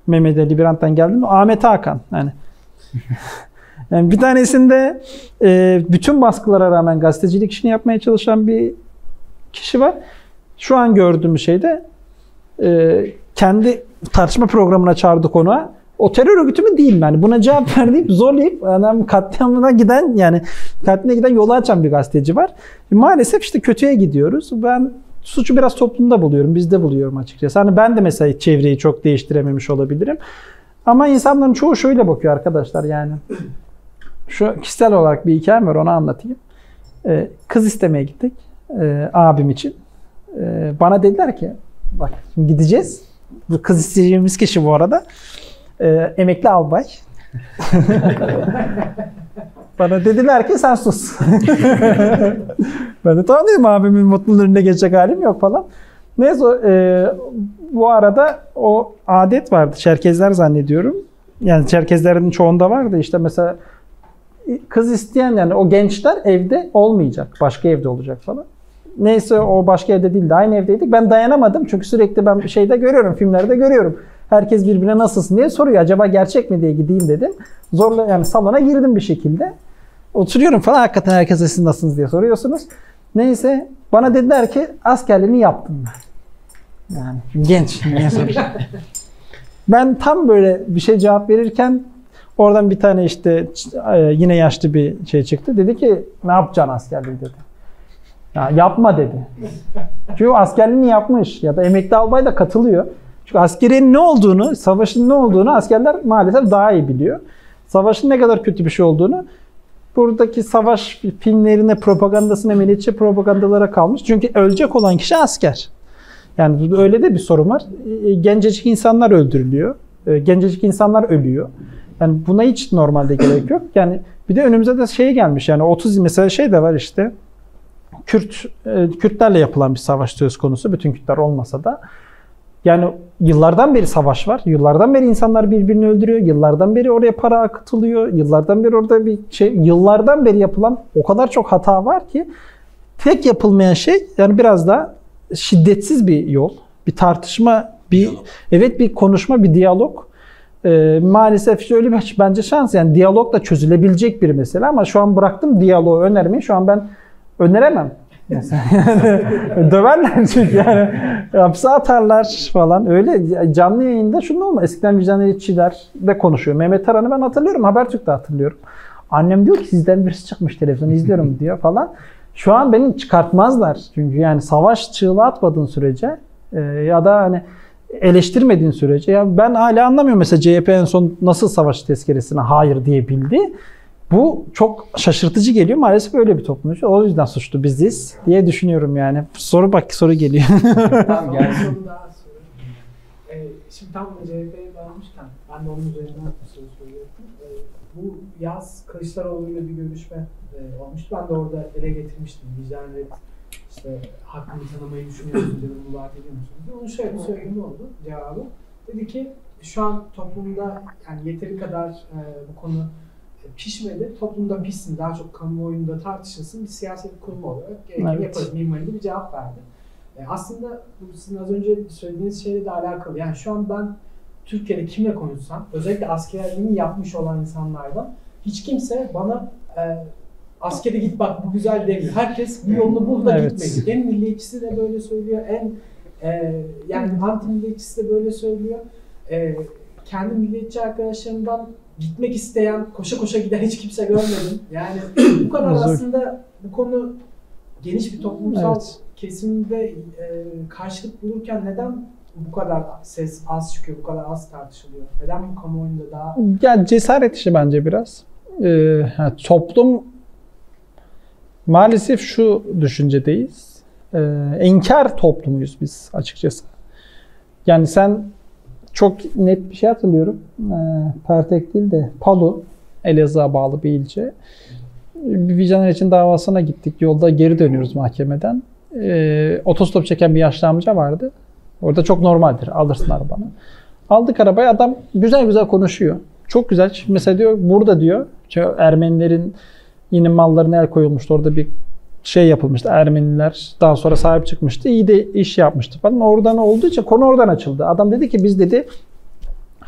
Mehmet Ali Birant'tan geldim. Ahmet Hakan. Yani bir tanesinde bütün baskılara rağmen gazetecilik işini yapmaya çalışan bir kişi var. Şu an gördüğüm şeyde kendi tartışma programına çağırdı konuğa. O terör örgütü mü değil mi? Yani buna cevap verdiğim, zorlayıp adam katliamına giden, yani katline giden yolu açan bir gazeteci var. Maalesef işte kötüye gidiyoruz. Ben suçu biraz toplumda buluyorum, bizde buluyorum açıkçası. Hani ben de mesela çevreyi çok değiştirememiş olabilirim. Ama insanların çoğu şöyle bakıyor arkadaşlar yani. Şu kişisel olarak bir hikayem var, onu anlatayım. Kız istemeye gittik abim için. Bana dediler ki bak şimdi gideceğiz. Bu kız isteyeceğimiz kişi bu arada emekli albay. Bana dediler ki sen sus. Ben de tamam dedim, abimin mutluluğun önüne geçecek halim yok falan. Neyse bu arada o adet vardı. Çerkezler zannediyorum. Yani Çerkezlerin çoğunda vardı. İşte mesela kız isteyen, yani o gençler evde olmayacak. Başka evde olacak falan. Neyse o başka evde değil de aynı evdeydik. Ben dayanamadım. Çünkü sürekli ben şeyde görüyorum, filmlerde görüyorum. Herkes birbirine nasılsın diye soruyor. Acaba gerçek mi diye gideyim dedim. Zorla yani salona girdim bir şekilde. Oturuyorum falan, hakikaten herkese siz nasılsınız diye soruyorsunuz. Neyse bana dediler ki askerliğini yaptım ben. Yani genç. Niye soracağım? Ben tam böyle bir şey cevap verirken oradan bir tane işte yine yaşlı bir şey çıktı. Dedi ki ne yapacaksın askerliği dedi. Ya yapma dedi. Çünkü askerliğini yapmış ya da emekli albay da katılıyor. Çünkü askeriyenin ne olduğunu, savaşın ne olduğunu askerler maalesef daha iyi biliyor. Savaşın ne kadar kötü bir şey olduğunu buradaki savaş filmlerine, propagandasına, milliyetçi propagandalara kalmış. Çünkü ölecek olan kişi asker. Yani öyle de bir sorun var. Gencecik insanlar öldürülüyor. Gencecik insanlar ölüyor. Yani buna hiç normalde gerek yok. Yani bir de önümüze de şey gelmiş. Yani 30 mesela şey de var işte. Kürtlerle yapılan bir savaş söz konusu. Bütün Kürtler olmasa da. Yani yıllardan beri savaş var. Yıllardan beri insanlar birbirini öldürüyor. Yıllardan beri oraya para akıtılıyor. Yıllardan beri orada bir şey, yıllardan beri yapılan o kadar çok hata var ki tek yapılmayan şey yani biraz da şiddetsiz bir yol, bir tartışma, bir evet bir konuşma, bir diyalog. Maalesef şöyle bir bence şans, yani diyalogla çözülebilecek bir mesele ama şu an bıraktım diyaloğu önermeyi. Şu an ben öneremem. Mesela yani, döverler çünkü yani hapse atarlar falan. Öyle canlı yayında şunu olma. Eskiden vicdaniyetçiler de konuşuyor. Mehmet Aran'ı ben hatırlıyorum. Habertürk'te hatırlıyorum. Annem diyor ki sizden birisi çıkmış televizyonu izliyorum diyor falan. Şu an beni çıkartmazlar. Çünkü yani savaş çığlığı atmadığın sürece ya da hani eleştirmediğin sürece, ya ben hala anlamıyorum mesela CHP en son nasıl savaş tezkeresine hayır diyebildi. Bu çok şaşırtıcı geliyor. Maalesef öyle bir toplum. O yüzden suçlu biziz diye düşünüyorum yani. Soru geliyor. Tamam, gelsin. Şimdi tam CHP'ye bağlamışken ben de onun üzerinden bir soru soruyorum. Bu yaz Kılıçdaroğlu'yla bir görüşme olmuştu. Ben de orada ele getirmiştim. Vicdan ret işte hakkını tanımayı düşünüyor musunuz ya da bunu vaat ediyor musunuz? Onun şöyle bir söylemi oldu cevabı. Dedi ki şu an toplumda yani yeteri kadar bu konu pişmedi. Toplumda pişsin, daha çok kamuoyunda tartışılsın, bir siyaset kurumu olarak gerekeni yaparız minvalinde bir cevap verdi. Aslında bu sizin az önce söylediğiniz şeyle de alakalı. Yani şu an ben Türkiye'de kimle konuşsam, özellikle askerliğini yapmış olan insanlardan hiç kimse bana askere git bak bu güzel demiyor. Herkes bu yolunu bul da gitmedi. En milliyetçisi de böyle söylüyor, en yani anti milliyetçisi de böyle söylüyor. Kendi milliyetçi arkadaşlarımdan gitmek isteyen, koşa koşa giden hiç kimse görmedim. Yani bu kadar aslında bu konu geniş bir toplumsal kesimde karşılık bulurken neden bu kadar ses az çıkıyor, bu kadar az tartışılıyor? Neden bu kamuoyunda daha... Ya cesaret işi bence biraz. Toplum maalesef şu düşüncedeyiz. İnkar toplumuyuz biz açıkçası. Yani sen çok net bir şey hatırlıyorum. Pertek değil de Palu, Elazığ'a bağlı bir ilçe. Bir vicdan için davasına gittik. Yolda geri dönüyoruz mahkemeden. Otostop çeken bir yaşlı amca vardı. Orada çok normaldir. Alırsın arabanı. Aldık arabayı. Adam güzel güzel konuşuyor. Çok güzel. Mesela diyor burada diyor Ermenilerin yine mallarına el koyulmuştu. Orada bir şey yapılmıştı. Ermeniler daha sonra sahip çıkmıştı. İyi de iş yapmıştı falan. Oradan olduğu için konu oradan açıldı. Adam dedi ki biz dedi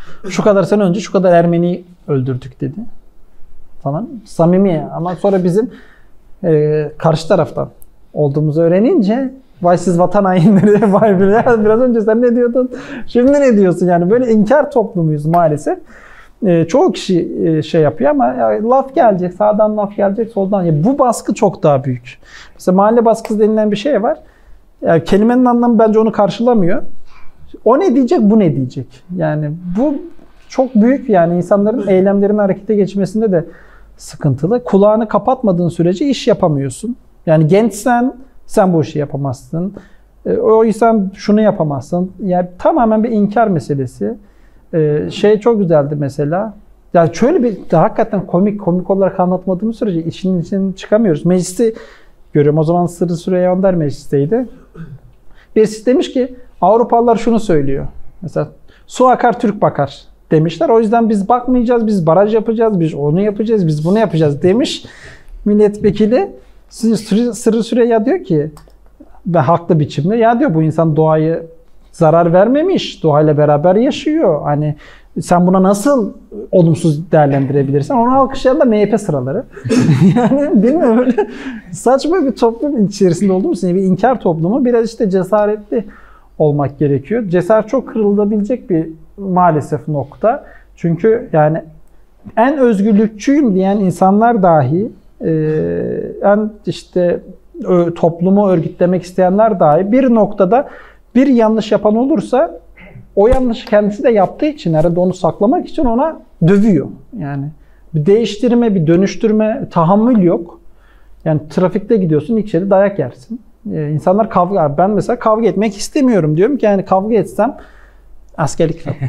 Şu kadar sene önce şu kadar Ermeni'yi öldürdük dedi falan. Samimi ama sonra bizim karşı taraftan olduğumuzu öğrenince vay siz vatan hainleri, vay biraz önce sen ne diyordun, şimdi ne diyorsun yani böyle inkar toplumuyuz maalesef. Çoğu kişi şey yapıyor ama ya, laf gelecek, sağdan laf gelecek, soldan. Ya, bu baskı çok daha büyük. Mesela mahalle baskısı denilen bir şey var. Yani kelimenin anlamı bence onu karşılamıyor. O ne diyecek, bu ne diyecek? Yani bu çok büyük yani insanların eylemlerin harekete geçmesinde de sıkıntılı. Kulağını kapatmadığın sürece iş yapamıyorsun. Yani gençsen sen bu işi yapamazsın. O insan şunu yapamazsın. Yani tamamen bir inkar meselesi. Şey çok güzeldi mesela. Yani şöyle bir hakikaten komik olarak anlatmadığımız sürece işin içinden çıkamıyoruz. Meclisi görüyorum. O zaman Sırrı Süreyya Önder meclisteydi. Birisi demiş ki Avrupalılar şunu söylüyor. Mesela su akar Türk bakar demişler. O yüzden biz bakmayacağız, biz baraj yapacağız, biz onu yapacağız, biz bunu yapacağız demiş milletvekili. Sırrı Süreyya diyor ki ve haklı biçimde ya diyor bu insan doğayı zarar vermemiş, doğayla beraber yaşıyor. Hani sen buna nasıl olumsuz değerlendirebilirsin? Onu alkışlayan da MHP sıraları. Yani bilmiyorum öyle saçma bir toplum içerisinde olduğumuz için bir inkar toplumu biraz işte cesaretli olmak gerekiyor. Cesaret çok kırılabilecek bir maalesef nokta. Çünkü yani en özgürlükçüyüm diyen insanlar dahi en işte toplumu örgütlemek isteyenler dahi bir noktada bir yanlış yapan olursa o yanlışı kendisi de yaptığı için herhalde onu saklamak için ona dövüyor. Yani bir değiştirme, bir dönüştürme tahammül yok. Yani trafikte gidiyorsun ilk şeyde dayak yersin. İnsanlar kavga, ben mesela kavga etmek istemiyorum diyorum ki yani kavga etsem askerlik falan.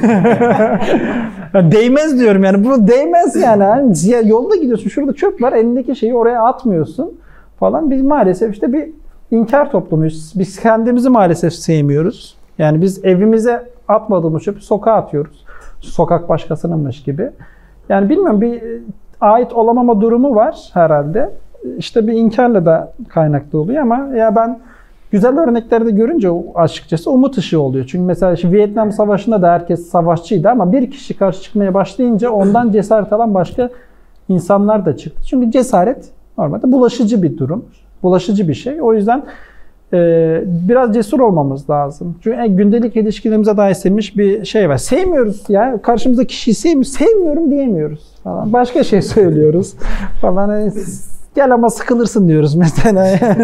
Değmez diyorum yani bu değmez yani. Yolda gidiyorsun şurada çöp var elindeki şeyi oraya atmıyorsun falan. Biz maalesef işte bir inkar toplumuyuz. Biz kendimizi maalesef sevmiyoruz. Yani biz evimize atmadığımız çöpü sokağa atıyoruz. Sokak başkasınınmış gibi. Yani bilmiyorum bir ait olamama durumu var herhalde. İşte bir inkarla da kaynaklı oluyor ama ya ben güzel örneklerde görünce açıkçası umut ışığı oluyor. Çünkü mesela şimdi Vietnam Savaşı'nda da herkes savaşçıydı ama bir kişi karşı çıkmaya başlayınca ondan cesaret alan başka insanlar da çıktı. Çünkü cesaret normalde bulaşıcı bir durum. Bulaşıcı bir şey. O yüzden biraz cesur olmamız lazım. Çünkü gündelik ilişkilerimize dair sevmiş bir şey var. Sevmiyoruz ya. Karşımızdaki kişiyi sevmiyorum diyemiyoruz falan. Başka şey söylüyoruz falan. Gel ama sıkılırsın diyoruz mesela.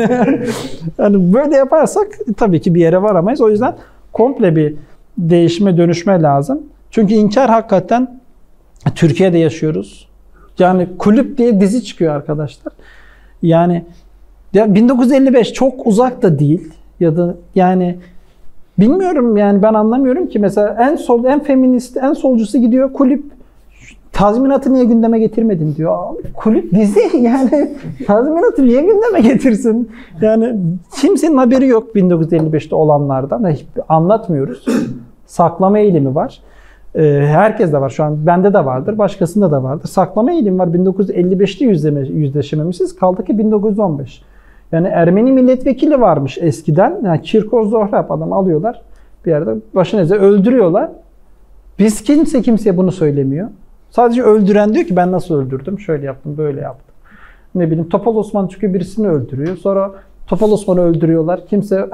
Yani böyle yaparsak tabii ki bir yere varamayız. O yüzden komple bir değişime, dönüşme lazım. Çünkü inkar hakikaten Türkiye'de yaşıyoruz. Yani Kulüp diye dizi çıkıyor arkadaşlar. Yani ya 1955 çok uzak da değil ya da yani bilmiyorum yani ben anlamıyorum ki mesela en sol, en feminist, en solcusu gidiyor Kulüp tazminatı niye gündeme getirmedin diyor. Abi, Kulüp dizi yani tazminatı niye gündeme getirsin? Yani kimsenin haberi yok 1955'te olanlardan. Hiç anlatmıyoruz. Saklama eğilimi var. Herkes de var şu an. Bende de vardır. Başkasında da vardır. Saklama eğilimi var. 1955'te yüzleşememişiz. Kaldı ki 1915. Yani Ermeni milletvekili varmış eskiden. Yani Kirkor Zohrab adam alıyorlar. Bir yerde başına öldürüyorlar. Biz kimseye bunu söylemiyor. Sadece öldüren diyor ki ben nasıl öldürdüm? Şöyle yaptım, böyle yaptım. Ne bileyim Topal Osman çıkıyor birisini öldürüyor. Sonra Topal Osman'ı öldürüyorlar. Kimse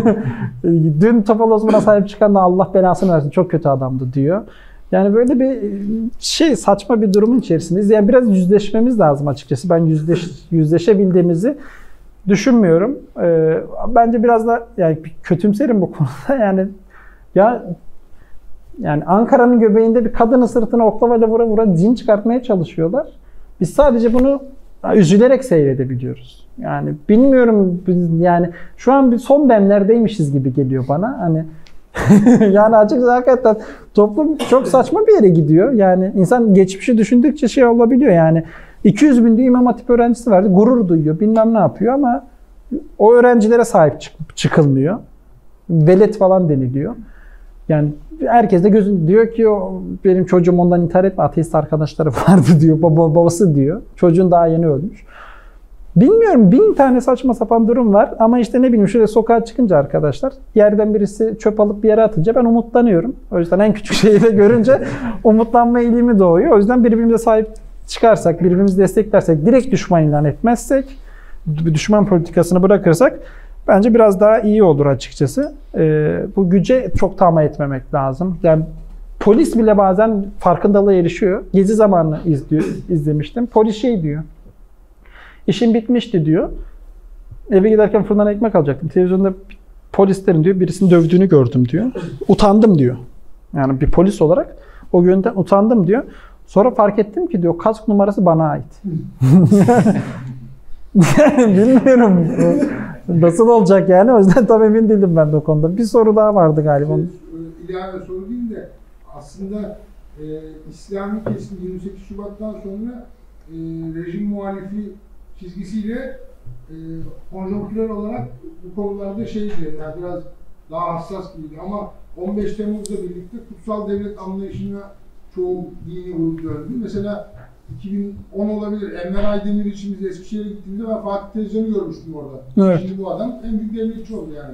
dün Topal Osman'a sahip çıkan da Allah belasını versin çok kötü adamdı diyor. Yani böyle bir şey saçma bir durumun içerisindeyiz. Yani biraz yüzleşmemiz lazım açıkçası. Ben yüzleşebildiğimizi düşünmüyorum. Bence biraz da yani kötümserim bu konuda. Yani Ankara'nın göbeğinde bir kadının sırtına oklavayla vura cin çıkartmaya çalışıyorlar. Biz sadece bunu üzülerek seyredebiliyoruz. Yani bilmiyorum yani şu an bir son demlerdeymişiz gibi geliyor bana. Hani yani açıkçası hakikaten toplum çok saçma bir yere gidiyor. Yani insan geçmişi düşündükçe şey olabiliyor yani 200 bin diye İmam Hatip öğrencisi vardı. Gurur duyuyor. Bilmem ne yapıyor ama o öğrencilere sahip çıkılmıyor. Velet falan deniliyor. Yani herkes de diyor ki benim çocuğum ondan intihar etme. Ateist arkadaşları vardı diyor. Babası diyor. Çocuğun daha yeni ölmüş. Bilmiyorum, 1000 tane saçma sapan durum var ama işte ne bileyim şöyle sokağa çıkınca arkadaşlar yerden birisi çöp alıp bir yere atınca ben umutlanıyorum. O yüzden en küçük şeyi de görünce umutlanma eğilimi doğuyor. O yüzden birbirimize sahip çıkarsak, birbirimizi desteklersek, direkt düşman ilan etmezsek, düşman politikasını bırakırsak bence biraz daha iyi olur açıkçası. Bu güce çok tamah etmemek lazım. Yani polis bile bazen farkındalığa erişiyor. Gezi zamanı izlemiştim. Polis şey diyor. İşim bitmişti diyor. Eve giderken fırından ekmek alacaktım. Televizyonda polislerin diyor birisini dövdüğünü gördüm diyor. Utandım diyor. Yani bir polis olarak o yönden utandım diyor. Sonra fark ettim ki diyor kask numarası bana ait. Bilmiyorum. Nasıl olacak yani? O yüzden tam emin değilim ben de o konuda. Bir soru daha vardı galiba. İlave soru değil de aslında İslami kesim 28 Şubat'tan sonra rejim muhalifi çizgisiyle konjonktürel olarak bu konularda şeydi, yani biraz daha hassas gibiydi ama 15 Temmuz'la birlikte kutsal devlet anlayışına çoğu dini grup döndü. Mesela 2010 olabilir. Enver Aydemir için biz Eskişehir'e gittiğimizde ben Fatih Tezcan'ı görmüştüm orada. Evet. Şimdi bu adam en büyük devletçi oldu yani.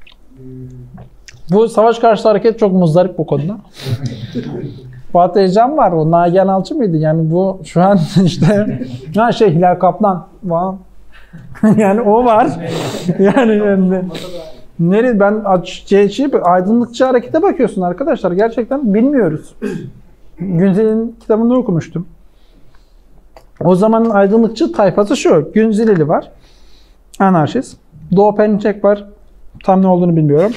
Bu savaş karşıtı hareket çok muzdarip bu konuda. Fatih Tezcan var, o Nagihan Alçı mıydı? Yani bu şu an işte Hilal Kaplan. Wow. Yani o var. yani nereye ben aydınlıkçı harekete bakıyorsun arkadaşlar. Gerçekten bilmiyoruz. Günzel'in kitabını okumuştum. O zamanın aydınlıkçı tayfası şu. Günzeleli var. Anarşist. Doğu Perinçek var. Tam ne olduğunu bilmiyorum.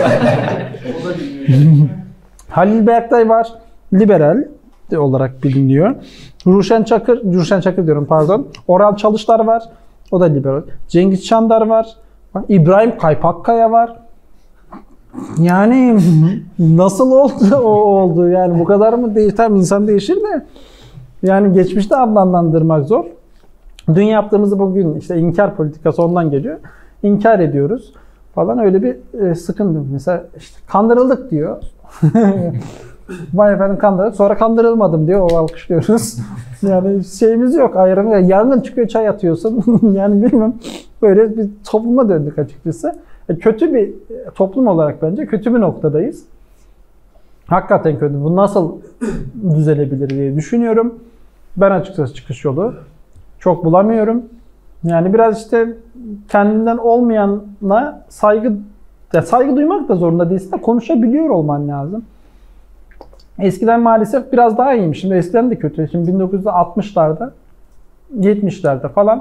Halil Berktay var. Liberal olarak biliniyor. Ruşen Çakır diyorum pardon. Oral Çalışlar var. O da liberal. Cengiz Çandar var. İbrahim Kaypakkaya var. Yani nasıl oldu o oldu yani bu kadar mı değişti? Tabii insan değişir de yani geçmişte adlandırmak zor. Dün yaptığımızı bugün işte inkar politikası ondan geliyor. İnkar ediyoruz falan öyle bir sıkıntı. Mesela işte kandırıldık diyor. Vay efendim kandırıldık. Sonra kandırılmadım diyor. O alkışlıyoruz. Yani şeyimiz yok. Ayrımı. Yangın çıkıyor çay atıyorsun. Yani bilmem. Böyle bir topluma döndük açıkçası. Kötü bir toplum olarak bence kötü bir noktadayız. Hakikaten kötü. Bu nasıl düzelebilir diye düşünüyorum. Ben açıkçası çıkış yolu çok bulamıyorum. Yani biraz işte kendinden olmayana saygı duymak da zorunda değilsin de konuşabiliyor olman lazım. Eskiden maalesef biraz daha iyiymiş. Şimdi eskiden de kötü. Şimdi 1960'larda 70'lerde falan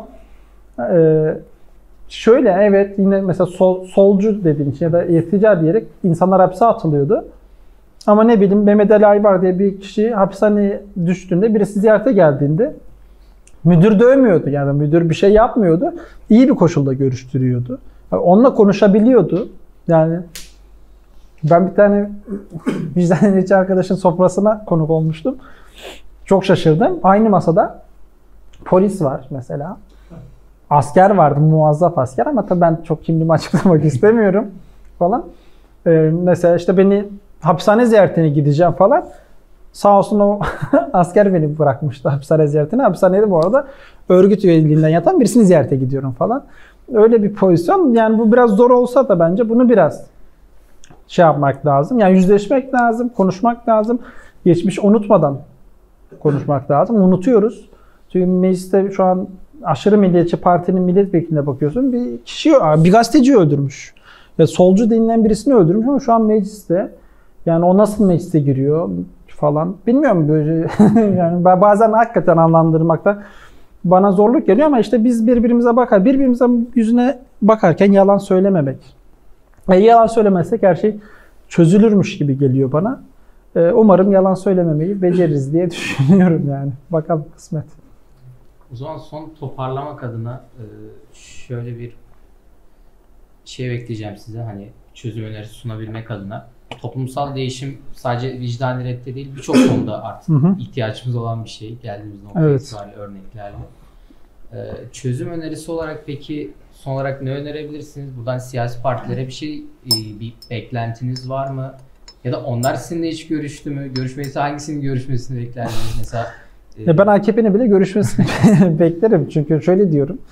şöyle evet yine mesela solcu dediğin için ya da irtica diyerek insanlar hapse atılıyordu. Ama ne bileyim Mehmet Ali Aybar diye bir kişi hapishaneye düştüğünde birisi ziyarete geldiğinde müdür dövmüyordu yani müdür bir şey yapmıyordu. İyi bir koşulda görüştürüyordu. Onunla konuşabiliyordu. Yani ben bir tane vicdaniyetçi arkadaşın sofrasına konuk olmuştum. Çok şaşırdım. Aynı masada polis var mesela. Asker vardı, muazzaf asker ama tabii ben çok kimliğimi açıklamak istemiyorum falan. Mesela işte beni hapishane ziyaretine gideceğim falan. Sağ olsun o asker beni bırakmıştı hapishane ziyaretine. Hapishanede bu arada örgüt üyeliğinden yatan birisini ziyarete gidiyorum falan. Öyle bir pozisyon. Yani bu biraz zor olsa da bence bunu biraz yapmak lazım. Yani yüzleşmek lazım, konuşmak lazım. Geçmiş unutmadan konuşmak lazım. Unutuyoruz. Çünkü mecliste şu an aşırı milliyetçi partinin milletvekiline bakıyorsun. Bir kişi, bir gazeteci öldürmüş. Ya solcu denilen birisini öldürmüş ama şu an mecliste. Yani o nasıl meclise giriyor falan. Bilmiyorum böyle. Yani bazen hakikaten anlandırmakta bana zorluk geliyor ama işte biz birbirimizin yüzüne bakarken yalan söylememek. Yalan söylemezsek her şey çözülürmüş gibi geliyor bana. Umarım yalan söylememeyi beceririz diye düşünüyorum yani. Bakalım kısmet. O zaman son toparlamak adına şöyle bir şey bekleyeceğim size. Hani çözüm önerisi sunabilmek adına. Toplumsal değişim sadece vicdani redde değil birçok konuda artık ihtiyacımız olan bir şey. Geldiğimiz nokta itibariyle örneklerle. Çözüm önerisi olarak peki son olarak ne önerebilirsiniz? Buradan siyasi partilere bir beklentiniz var mı? Ya da onlar sizinle hiç görüştü mü? Görüşmeyse hangisinin görüşmesini beklerdiniz? Mesela ben AKP'nin bile görüşmesini beklerim. Çünkü şöyle diyorum.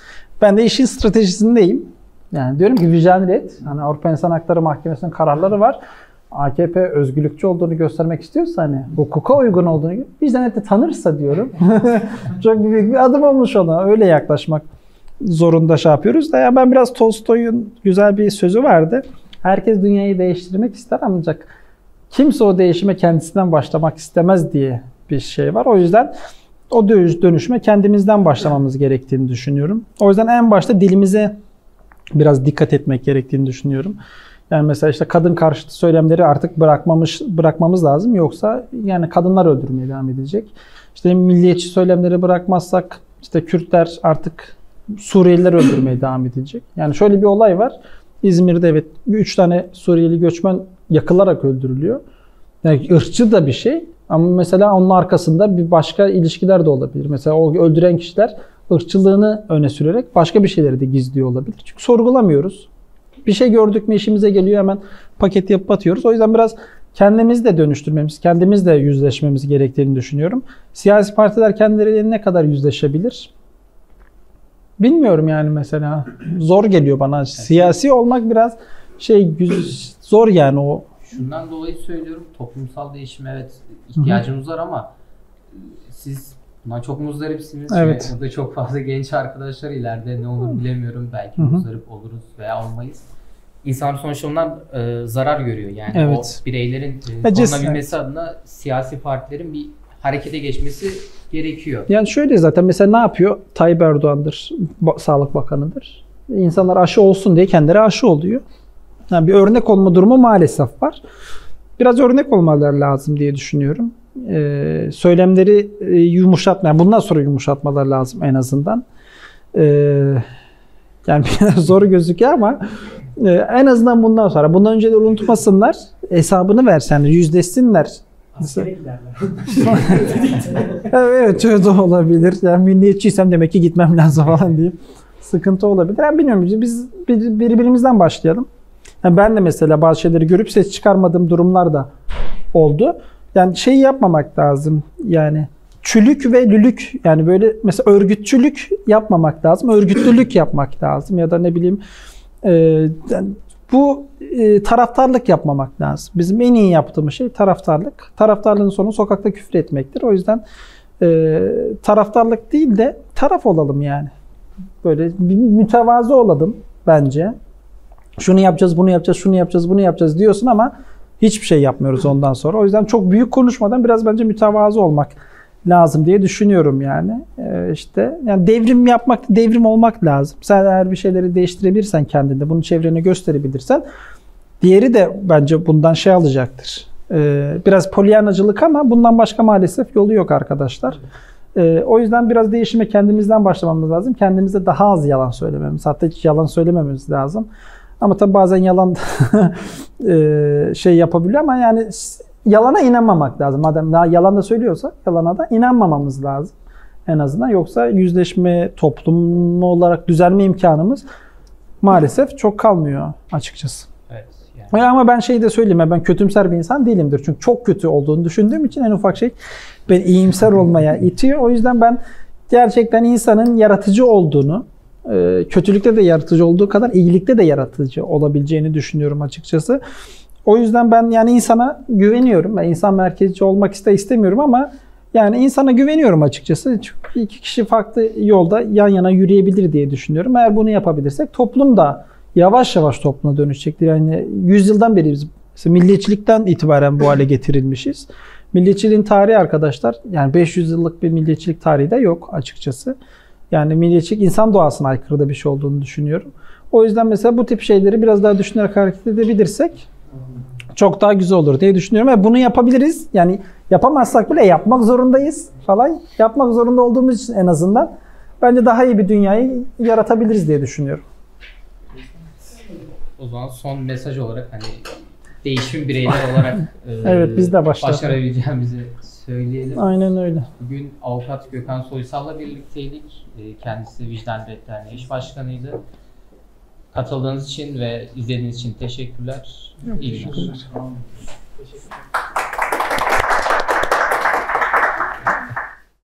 Ben de işin stratejisindeyim. Yani diyorum ki vicdan ret. Hani Avrupa İnsan Hakları Mahkemesi'nin kararları var. AKP özgürlükçü olduğunu göstermek istiyorsa hani hukuka uygun olduğunu vicdan eti tanırsa diyorum. Çok büyük bir adım olmuş ona. Öyle yaklaşmak zorunda şey yapıyoruz da ya ben biraz Tolstoy'un güzel bir sözü vardı. Herkes dünyayı değiştirmek ister ancak kimse o değişime kendisinden başlamak istemez diye bir şey var. O yüzden o dönüşüme kendimizden başlamamız gerektiğini düşünüyorum. O yüzden en başta dilimize biraz dikkat etmek gerektiğini düşünüyorum. Yani mesela işte kadın karşıtı söylemleri artık bırakmamız lazım. Yoksa yani kadınlar öldürmeye devam edecek. İşte milliyetçi söylemleri bırakmazsak işte Kürtler artık Suriyeliler öldürmeye devam edecek. Yani şöyle bir olay var. İzmir'de evet 3 tane Suriyeli göçmen yakılarak öldürülüyor. Yani ırkçı da bir şey. Ama mesela onun arkasında bir başka ilişkiler de olabilir. Mesela o öldüren kişiler ırkçılığını öne sürerek başka bir şeyleri de gizliyor olabilir. Çünkü sorgulamıyoruz. Bir şey gördük mü işimize geliyor hemen paket yapıp atıyoruz. O yüzden biraz kendimizi de dönüştürmemiz, kendimiz de yüzleşmemiz gerektiğini düşünüyorum. Siyasi partiler kendileriyle ne kadar yüzleşebilir? Bilmiyorum yani mesela. Zor geliyor bana. Siyasi olmak biraz zor yani o. Şundan dolayı söylüyorum. Toplumsal değişime evet ihtiyacımız var ama siz buna çok muzdaripsiniz. Evet. Burada çok fazla genç arkadaşlar ileride ne olur bilemiyorum. Belki muzdarip oluruz veya olmayız. İnsan sonuçta ondan zarar görüyor. Yani Evet. o bireylerin korunabilmesi adına siyasi partilerin bir harekete geçmesi gerekiyor. Yani şöyle zaten mesela ne yapıyor? Tayyip Erdoğan'dır, Sağlık Bakanı'dır. İnsanlar aşı olsun diye kendileri aşı oluyor. Yani bir örnek olma durumu maalesef var. Biraz örnek olmaları lazım diye düşünüyorum. Söylemleri yumuşatmaya, bundan sonra yumuşatmaları lazım en azından. Yani biraz zor gözüküyor ama en azından bundan sonra. Bundan önce de unutmasınlar, hesabını versenler, yüzleşsinler. Askere giderler. Evet, öyle de olabilir. Yani milliyetçiysem demek ki gitmem lazım falan diyeyim. Sıkıntı olabilir. Yani bilmiyorum, biz birbirimizden başlayalım. Yani ben de mesela bazı şeyleri görüp ses çıkarmadığım durumlar da oldu. Yani şey yapmamak lazım. Yani çülük ve lülük, yani böyle mesela örgütçülük yapmamak lazım. Örgütlülük yapmak lazım ya da ne bileyim bu taraftarlık yapmamak lazım. Bizim en iyi yaptığımız şey taraftarlık. Taraftarlığın sonu sokakta küfür etmektir. O yüzden taraftarlık değil de taraf olalım yani. Böyle bir mütevazı olalım bence. Şunu yapacağız, bunu yapacağız, şunu yapacağız, bunu yapacağız diyorsun ama hiçbir şey yapmıyoruz ondan sonra. O yüzden çok büyük konuşmadan biraz bence mütevazı olmak lazım diye düşünüyorum yani. İşte yani devrim yapmak, devrim olmak lazım. Sen eğer bir şeyleri değiştirebilirsen kendinde, bunu çevrene gösterebilirsen diğeri de bence bundan şey alacaktır. Biraz polyanacılık ama bundan başka maalesef yolu yok arkadaşlar. O yüzden biraz değişime kendimizden başlamamız lazım. Kendimize daha az yalan söylememiz, hatta hiç yalan söylemememiz lazım. Ama tabii bazen yalan şey yapabiliyor ama yani yalana inanmamak lazım. Madem daha yalan da söylüyorsa yalana da inanmamamız lazım en azından. Yoksa yüzleşme, toplum olarak düzelme imkanımız maalesef çok kalmıyor açıkçası. Evet. Yani. Ama ben şey de söyleyeyim, ben kötümser bir insan değilimdir. Çünkü çok kötü olduğunu düşündüğüm için en ufak şey beni iyimser olmaya itiyor. O yüzden ben gerçekten insanın yaratıcı olduğunu, kötülükte de yaratıcı olduğu kadar iyilikte de yaratıcı olabileceğini düşünüyorum açıkçası. O yüzden ben yani insana güveniyorum. Ben insan merkezci olmak istemiyorum ama yani insana güveniyorum açıkçası. Çünkü iki kişi farklı yolda yan yana yürüyebilir diye düşünüyorum. Eğer bunu yapabilirsek toplum da yavaş yavaş topluma dönüşecektir. Yani 100 yıldan beri biz milliyetçilikten itibaren bu hale getirilmişiz. Milliyetçiliğin tarihi arkadaşlar, yani 500 yıllık bir milliyetçilik tarihi de yok açıkçası. Yani milliyetçilik insan doğasına aykırı da bir şey olduğunu düşünüyorum. O yüzden mesela bu tip şeyleri biraz daha düşünerek hareket edebilirsek çok daha güzel olur diye düşünüyorum. Ve bunu yapabiliriz. Yani yapamazsak bile yapmak zorundayız falan. Yapmak zorunda olduğumuz için en azından bence daha iyi bir dünyayı yaratabiliriz diye düşünüyorum. O zaman son mesaj olarak hani değişim bireyler olarak evet, biz de başarabileceğimizi söyleyelim. Aynen öyle. Bugün avukat Gökhan Soysal'la birlikteydik. Kendisi Vicdan Ret Derneği eş başkanıydı. Katıldığınız için ve izlediğiniz için teşekkürler. İyi günler. Teşekkürler.